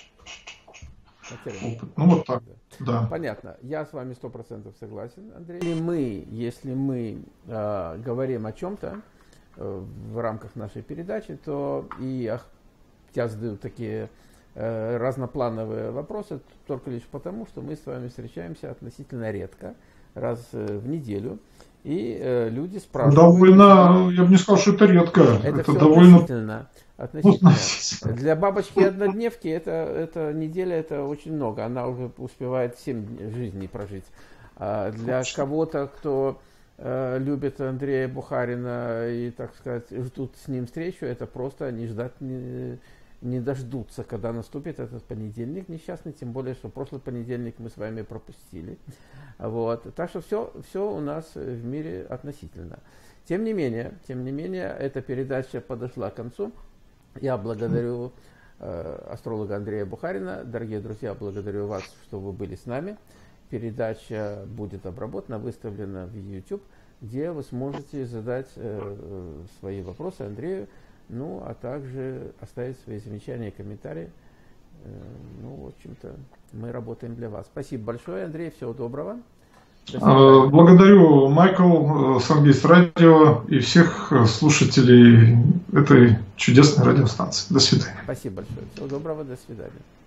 опыт. Ну, вот так. Да. Понятно. Я с вами сто процентов согласен, Андрей. Если мы, если мы э, говорим о чем-то э, в рамках нашей передачи, то и я задаю такие э, разноплановые вопросы только лишь потому, что мы с вами встречаемся относительно редко, раз э, в неделю. И э, люди спрашивают. Довольно, я бы не сказал, что это редко. Это, это все довольно относительно. относительно. Для бабочки-однодневки это, это неделя, это очень много. Она уже успевает семь жизней прожить. А для кого-то, кто э, любит Андрея Бухарина и, так сказать, ждут с ним встречу, это просто не ждать, не, не дождутся, когда наступит этот понедельник несчастный, тем более, что прошлый понедельник мы с вами пропустили. Вот. Так что все, все у нас в мире относительно. Тем не менее, тем не менее, эта передача подошла к концу. Я благодарю э, астролога Андрея Бухарина. Дорогие друзья, благодарю вас, что вы были с нами. Передача будет обработана, выставлена в YouTube, где вы сможете задать э, свои вопросы Андрею, ну, а также оставить свои замечания и комментарии. Э, ну, в общем-то, мы работаем для вас. Спасибо большое, Андрей, всего доброго. До Благодарю, Майкл, Сангейст Радио и всех слушателей этой чудесной радиостанции. До свидания. Спасибо большое. Всего доброго, до свидания.